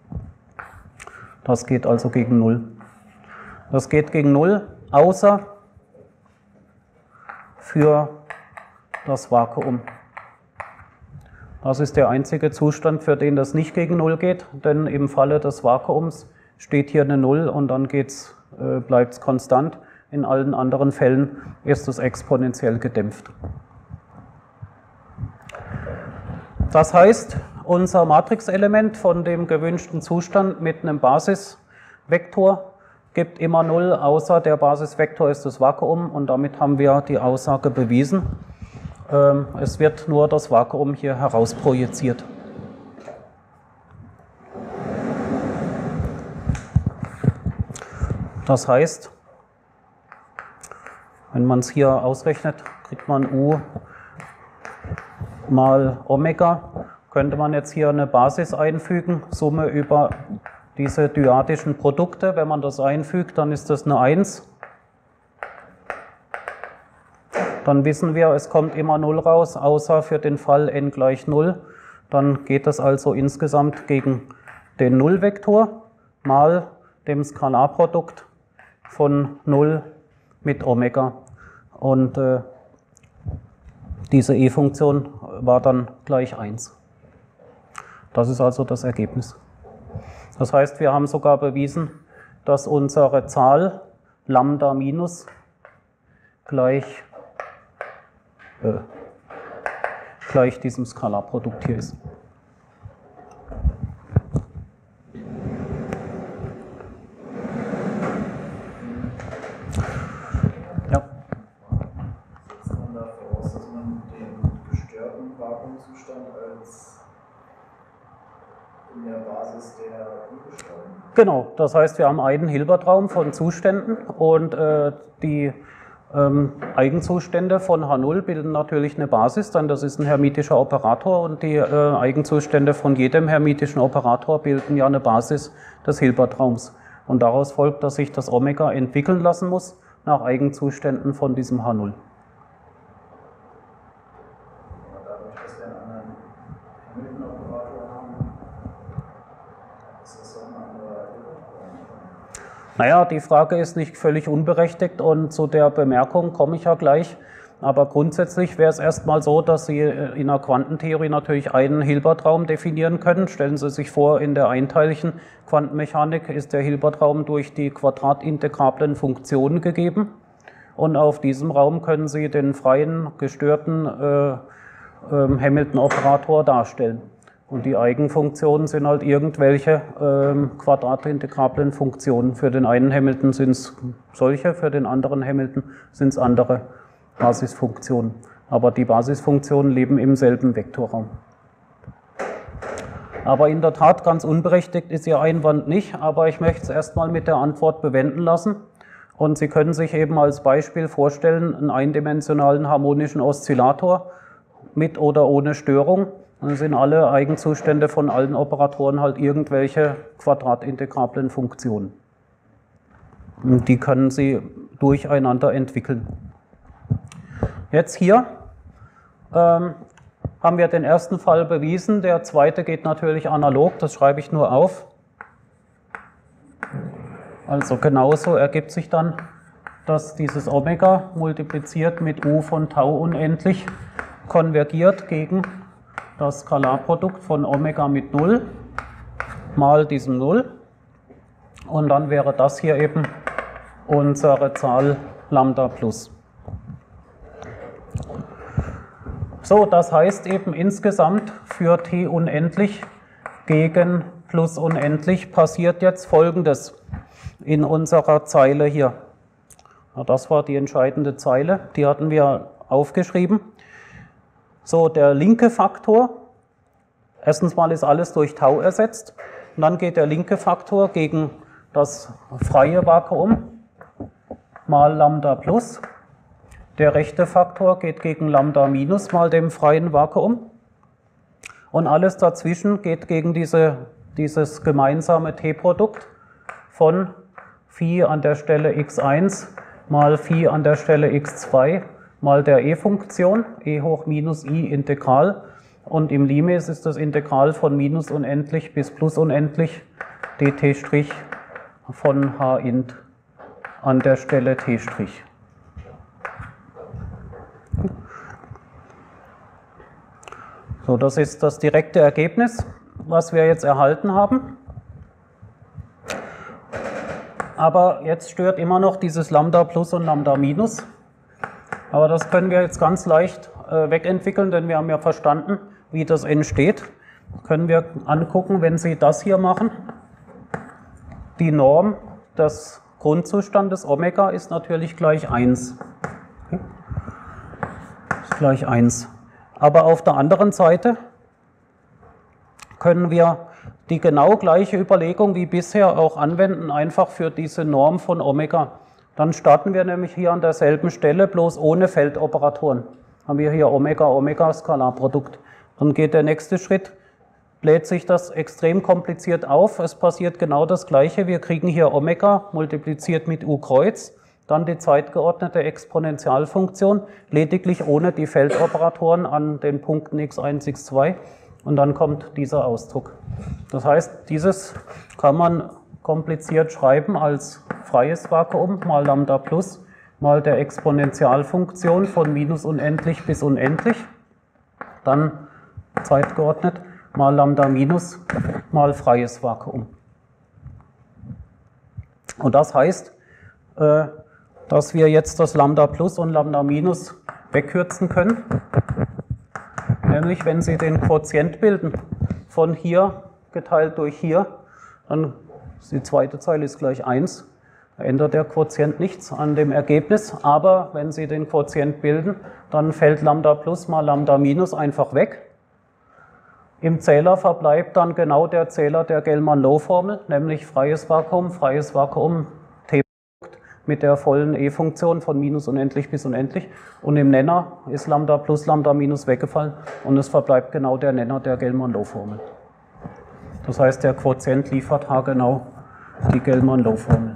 Das geht also gegen 0. Das geht gegen 0, außer für das Vakuum. Das ist der einzige Zustand, für den das nicht gegen 0 geht, denn im Falle des Vakuums steht hier eine 0 und dann bleibt es konstant. In allen anderen Fällen ist es exponentiell gedämpft. Das heißt, unser Matrixelement von dem gewünschten Zustand mit einem Basisvektor gibt immer 0, außer der Basisvektor ist das Vakuum, und damit haben wir die Aussage bewiesen. Es wird nur das Vakuum hier herausprojiziert. Das heißt, wenn man es hier ausrechnet, kriegt man U mal Omega. Könnte man jetzt hier eine Basis einfügen, Summe über diese dyadischen Produkte, wenn man das einfügt, dann ist das eine 1. Dann wissen wir, es kommt immer 0 raus, außer für den Fall n gleich 0. Dann geht das also insgesamt gegen den Nullvektor mal dem Skalarprodukt von 0 mit Omega. Und diese e-Funktion war dann gleich 1. Das ist also das Ergebnis. Das heißt, wir haben sogar bewiesen, dass unsere Zahl Lambda minus gleich diesem Skalarprodukt hier ist. Ja. Setzt man da voraus, dass man den gestörten Vakuumzustand als in der Basis der ungestörten? Genau, das heißt, wir haben einen Hilbertraum von Zuständen und die Eigenzustände von H0 bilden natürlich eine Basis, dann das ist ein hermitischer Operator und die Eigenzustände von jedem hermitischen Operator bilden ja eine Basis des Hilbertraums. Und daraus folgt, dass sich das Omega entwickeln lassen muss nach Eigenzuständen von diesem H0. Aber dadurch, dass wir einen anderen Hamilton-Operator haben, ist das doch ein anderer Hilbertraum. Naja, die Frage ist nicht völlig unberechtigt und zu der Bemerkung komme ich ja gleich. Aber grundsätzlich wäre es erstmal so, dass Sie in der Quantentheorie natürlich einen Hilbertraum definieren können. Stellen Sie sich vor, in der einteiligen Quantenmechanik ist der Hilbertraum durch die quadratintegrablen Funktionen gegeben. Und auf diesem Raum können Sie den freien, gestörten Hamilton-Operator darstellen. Und die Eigenfunktionen sind halt irgendwelche quadratintegrablen Funktionen. Für den einen Hamilton sind es solche, für den anderen Hamilton sind es andere Basisfunktionen. Aber die Basisfunktionen leben im selben Vektorraum. Aber in der Tat, ganz unberechtigt ist Ihr Einwand nicht, aber ich möchte es erstmal mit der Antwort bewenden lassen. Und Sie können sich eben als Beispiel vorstellen, einen eindimensionalen harmonischen Oszillator mit oder ohne Störung. Dann sind alle Eigenzustände von allen Operatoren halt irgendwelche quadratintegrablen Funktionen. Und die können Sie durcheinander entwickeln. Jetzt hier haben wir den ersten Fall bewiesen, der zweite geht natürlich analog, das schreibe ich nur auf. Also genauso ergibt sich dann, dass dieses Omega multipliziert mit U von Tau unendlich konvergiert gegen das Skalarprodukt von Omega mit 0 mal diesem 0. Und dann wäre das hier eben unsere Zahl Lambda plus. So, das heißt eben insgesamt für t unendlich gegen plus unendlich passiert jetzt Folgendes in unserer Zeile hier. Ja, das war die entscheidende Zeile, die hatten wir aufgeschrieben. So, der linke Faktor, erstens mal ist alles durch Tau ersetzt, und dann geht der linke Faktor gegen das freie Vakuum mal Lambda plus. Der rechte Faktor geht gegen Lambda minus mal dem freien Vakuum. Und alles dazwischen geht gegen dieses gemeinsame T-Produkt von Phi an der Stelle x1 mal Phi an der Stelle x2 mal der e-Funktion, e hoch minus i Integral. Und im Limes ist das Integral von minus unendlich bis plus unendlich dt' von h int an der Stelle t'. So, das ist das direkte Ergebnis, was wir jetzt erhalten haben. Aber jetzt stört immer noch dieses Lambda plus und Lambda minus. Aber das können wir jetzt ganz leicht wegentwickeln, denn wir haben ja verstanden, wie das entsteht. Können wir angucken, wenn Sie das hier machen. Die Norm des Grundzustandes Omega ist natürlich gleich 1. Okay. Ist gleich 1. Aber auf der anderen Seite können wir die genau gleiche Überlegung wie bisher auch anwenden, einfach für diese Norm von Omega. Dann starten wir nämlich hier an derselben Stelle, bloß ohne Feldoperatoren. Haben wir hier Omega, Omega, Skalarprodukt. Dann geht der nächste Schritt, lädt sich das extrem kompliziert auf. Es passiert genau das Gleiche. Wir kriegen hier Omega multipliziert mit U Kreuz, dann die zeitgeordnete Exponentialfunktion, lediglich ohne die Feldoperatoren an den Punkten x1, x2 und dann kommt dieser Ausdruck. Das heißt, dieses kann man kompliziert schreiben als freies Vakuum mal Lambda plus mal der Exponentialfunktion von minus unendlich bis unendlich, dann zeitgeordnet mal Lambda minus mal freies Vakuum. Und das heißt, dass wir jetzt das Lambda plus und Lambda minus wegkürzen können. Nämlich, wenn Sie den Quotient bilden von hier geteilt durch hier, dann ist die zweite Zeile ist gleich 1. Da ändert der Quotient nichts an dem Ergebnis. Aber wenn Sie den Quotient bilden, dann fällt Lambda plus mal Lambda minus einfach weg. Im Zähler verbleibt dann genau der Zähler der Gell-Mann-Low-Formel, nämlich freies Vakuum, T mit der vollen E-Funktion von minus unendlich bis unendlich. Und im Nenner ist Lambda plus Lambda minus weggefallen und es verbleibt genau der Nenner der Gell-Mann-Low-Formel. Das heißt, der Quotient liefert haargenau die Gell-Mann-Low-Formel.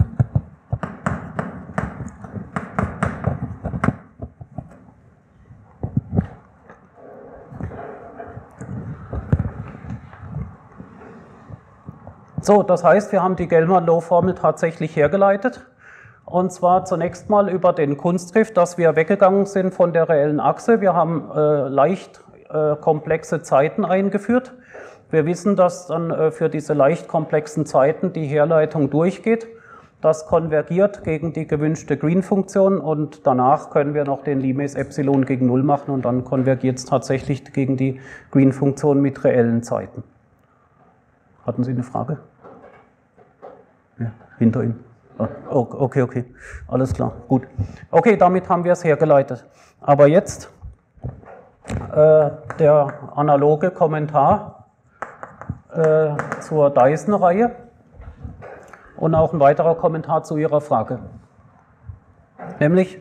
So, das heißt, wir haben die Gell-Mann-Low-Formel tatsächlich hergeleitet. Und zwar zunächst mal über den Kunstgriff, dass wir weggegangen sind von der reellen Achse. Wir haben leicht komplexe Zeiten eingeführt. Wir wissen, dass dann für diese leicht komplexen Zeiten die Herleitung durchgeht. Das konvergiert gegen die gewünschte Green-Funktion und danach können wir noch den Limes Epsilon gegen 0 machen und dann konvergiert es tatsächlich gegen die Green-Funktion mit reellen Zeiten. Hatten Sie eine Frage? Ja, hinter Ihnen. Okay, alles klar, gut. Okay, damit haben wir es hergeleitet. Aber jetzt der analoge Kommentar zur Dyson-Reihe und auch ein weiterer Kommentar zu Ihrer Frage. Nämlich,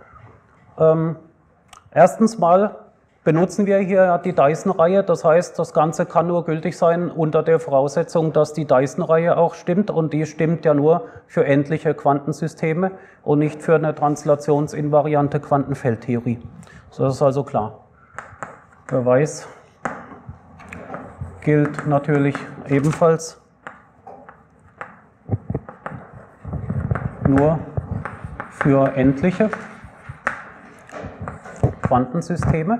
erstens mal benutzen wir hier die Dyson-Reihe, das heißt, das Ganze kann nur gültig sein unter der Voraussetzung, dass die Dyson-Reihe auch stimmt und die stimmt ja nur für endliche Quantensysteme und nicht für eine translationsinvariante Quantenfeldtheorie. Das ist also klar. Beweis gilt natürlich ebenfalls nur für endliche Quantensysteme.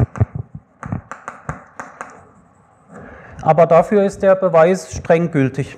Aber dafür ist der Beweis streng gültig.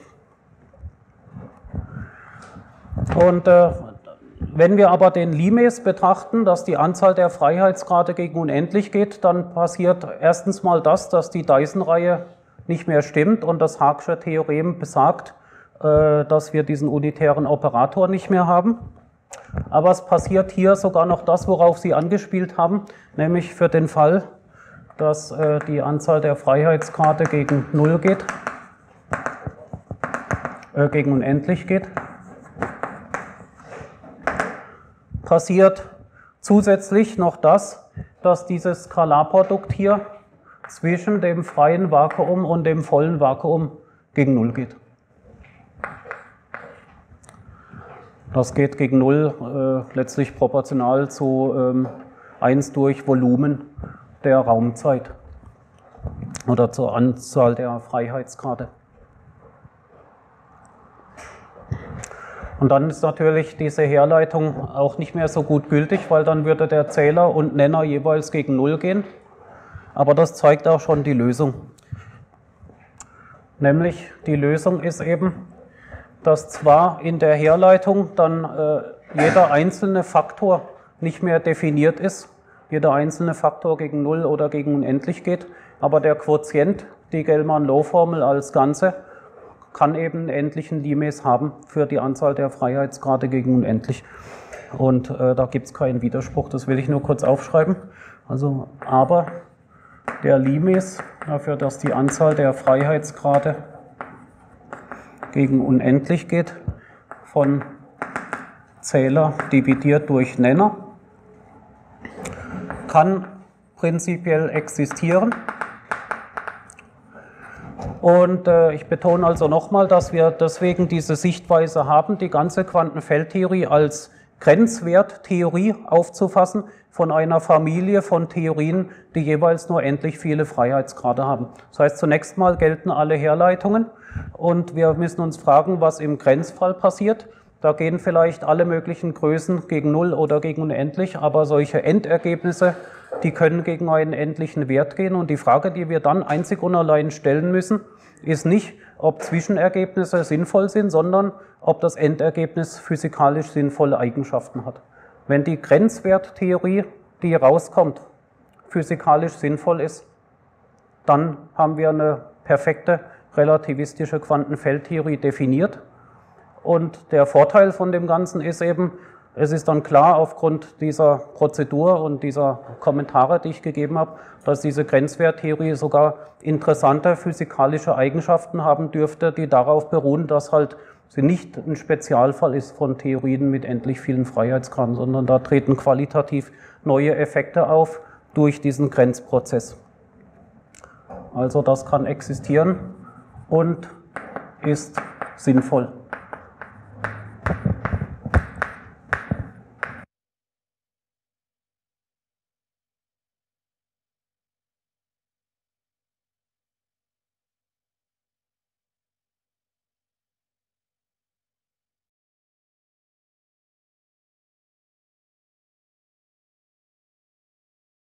Und wenn wir aber den Limes betrachten, dass die Anzahl der Freiheitsgrade gegen unendlich geht, dann passiert erstens mal das, dass die Dyson-Reihe nicht mehr stimmt und das Haagsche Theorem besagt, dass wir diesen unitären Operator nicht mehr haben. Aber es passiert hier sogar noch das, worauf Sie angespielt haben, nämlich für den Fall, dass die Anzahl der Freiheitsgrade gegen 0 geht, gegen unendlich geht, passiert zusätzlich noch das, dass dieses Skalarprodukt hier zwischen dem freien Vakuum und dem vollen Vakuum gegen 0 geht. Das geht gegen 0 letztlich proportional zu 1 durch Volumen der Raumzeit oder zur Anzahl der Freiheitsgrade. Und dann ist natürlich diese Herleitung auch nicht mehr so gut gültig, weil dann würde der Zähler und Nenner jeweils gegen 0 gehen. Aber das zeigt auch schon die Lösung. Nämlich die Lösung ist eben, dass zwar in der Herleitung dann jeder einzelne Faktor nicht mehr definiert ist, jeder einzelne Faktor gegen 0 oder gegen unendlich geht, aber der Quotient, die Gell-Mann-Low-Formel als Ganze, kann eben einen endlichen Limes haben für die Anzahl der Freiheitsgrade gegen unendlich. Und da gibt es keinen Widerspruch, das will ich nur kurz aufschreiben. Also, aber der Limes dafür, dass die Anzahl der Freiheitsgrade gegen unendlich geht, von Zähler dividiert durch Nenner, kann prinzipiell existieren, Und ich betone also nochmal, dass wir deswegen diese Sichtweise haben, die ganze Quantenfeldtheorie als Grenzwerttheorie aufzufassen von einer Familie von Theorien, die jeweils nur endlich viele Freiheitsgrade haben. Das heißt, zunächst mal gelten alle Herleitungen und wir müssen uns fragen, was im Grenzfall passiert. Da gehen vielleicht alle möglichen Größen gegen Null oder gegen unendlich, aber solche Endergebnisse, die können gegen einen endlichen Wert gehen. Und die Frage, die wir dann einzig und allein stellen müssen, ist nicht, ob Zwischenergebnisse sinnvoll sind, sondern ob das Endergebnis physikalisch sinnvolle Eigenschaften hat. Wenn die Grenzwerttheorie, die rauskommt, physikalisch sinnvoll ist, dann haben wir eine perfekte relativistische Quantenfeldtheorie definiert. Und der Vorteil von dem Ganzen ist eben, es ist dann klar aufgrund dieser Prozedur und dieser Kommentare, die ich gegeben habe, dass diese Grenzwerttheorie sogar interessante physikalische Eigenschaften haben dürfte, die darauf beruhen, dass halt sie nicht ein Spezialfall ist von Theorien mit endlich vielen Freiheitsgraden, sondern da treten qualitativ neue Effekte auf durch diesen Grenzprozess. Also das kann existieren und ist sinnvoll.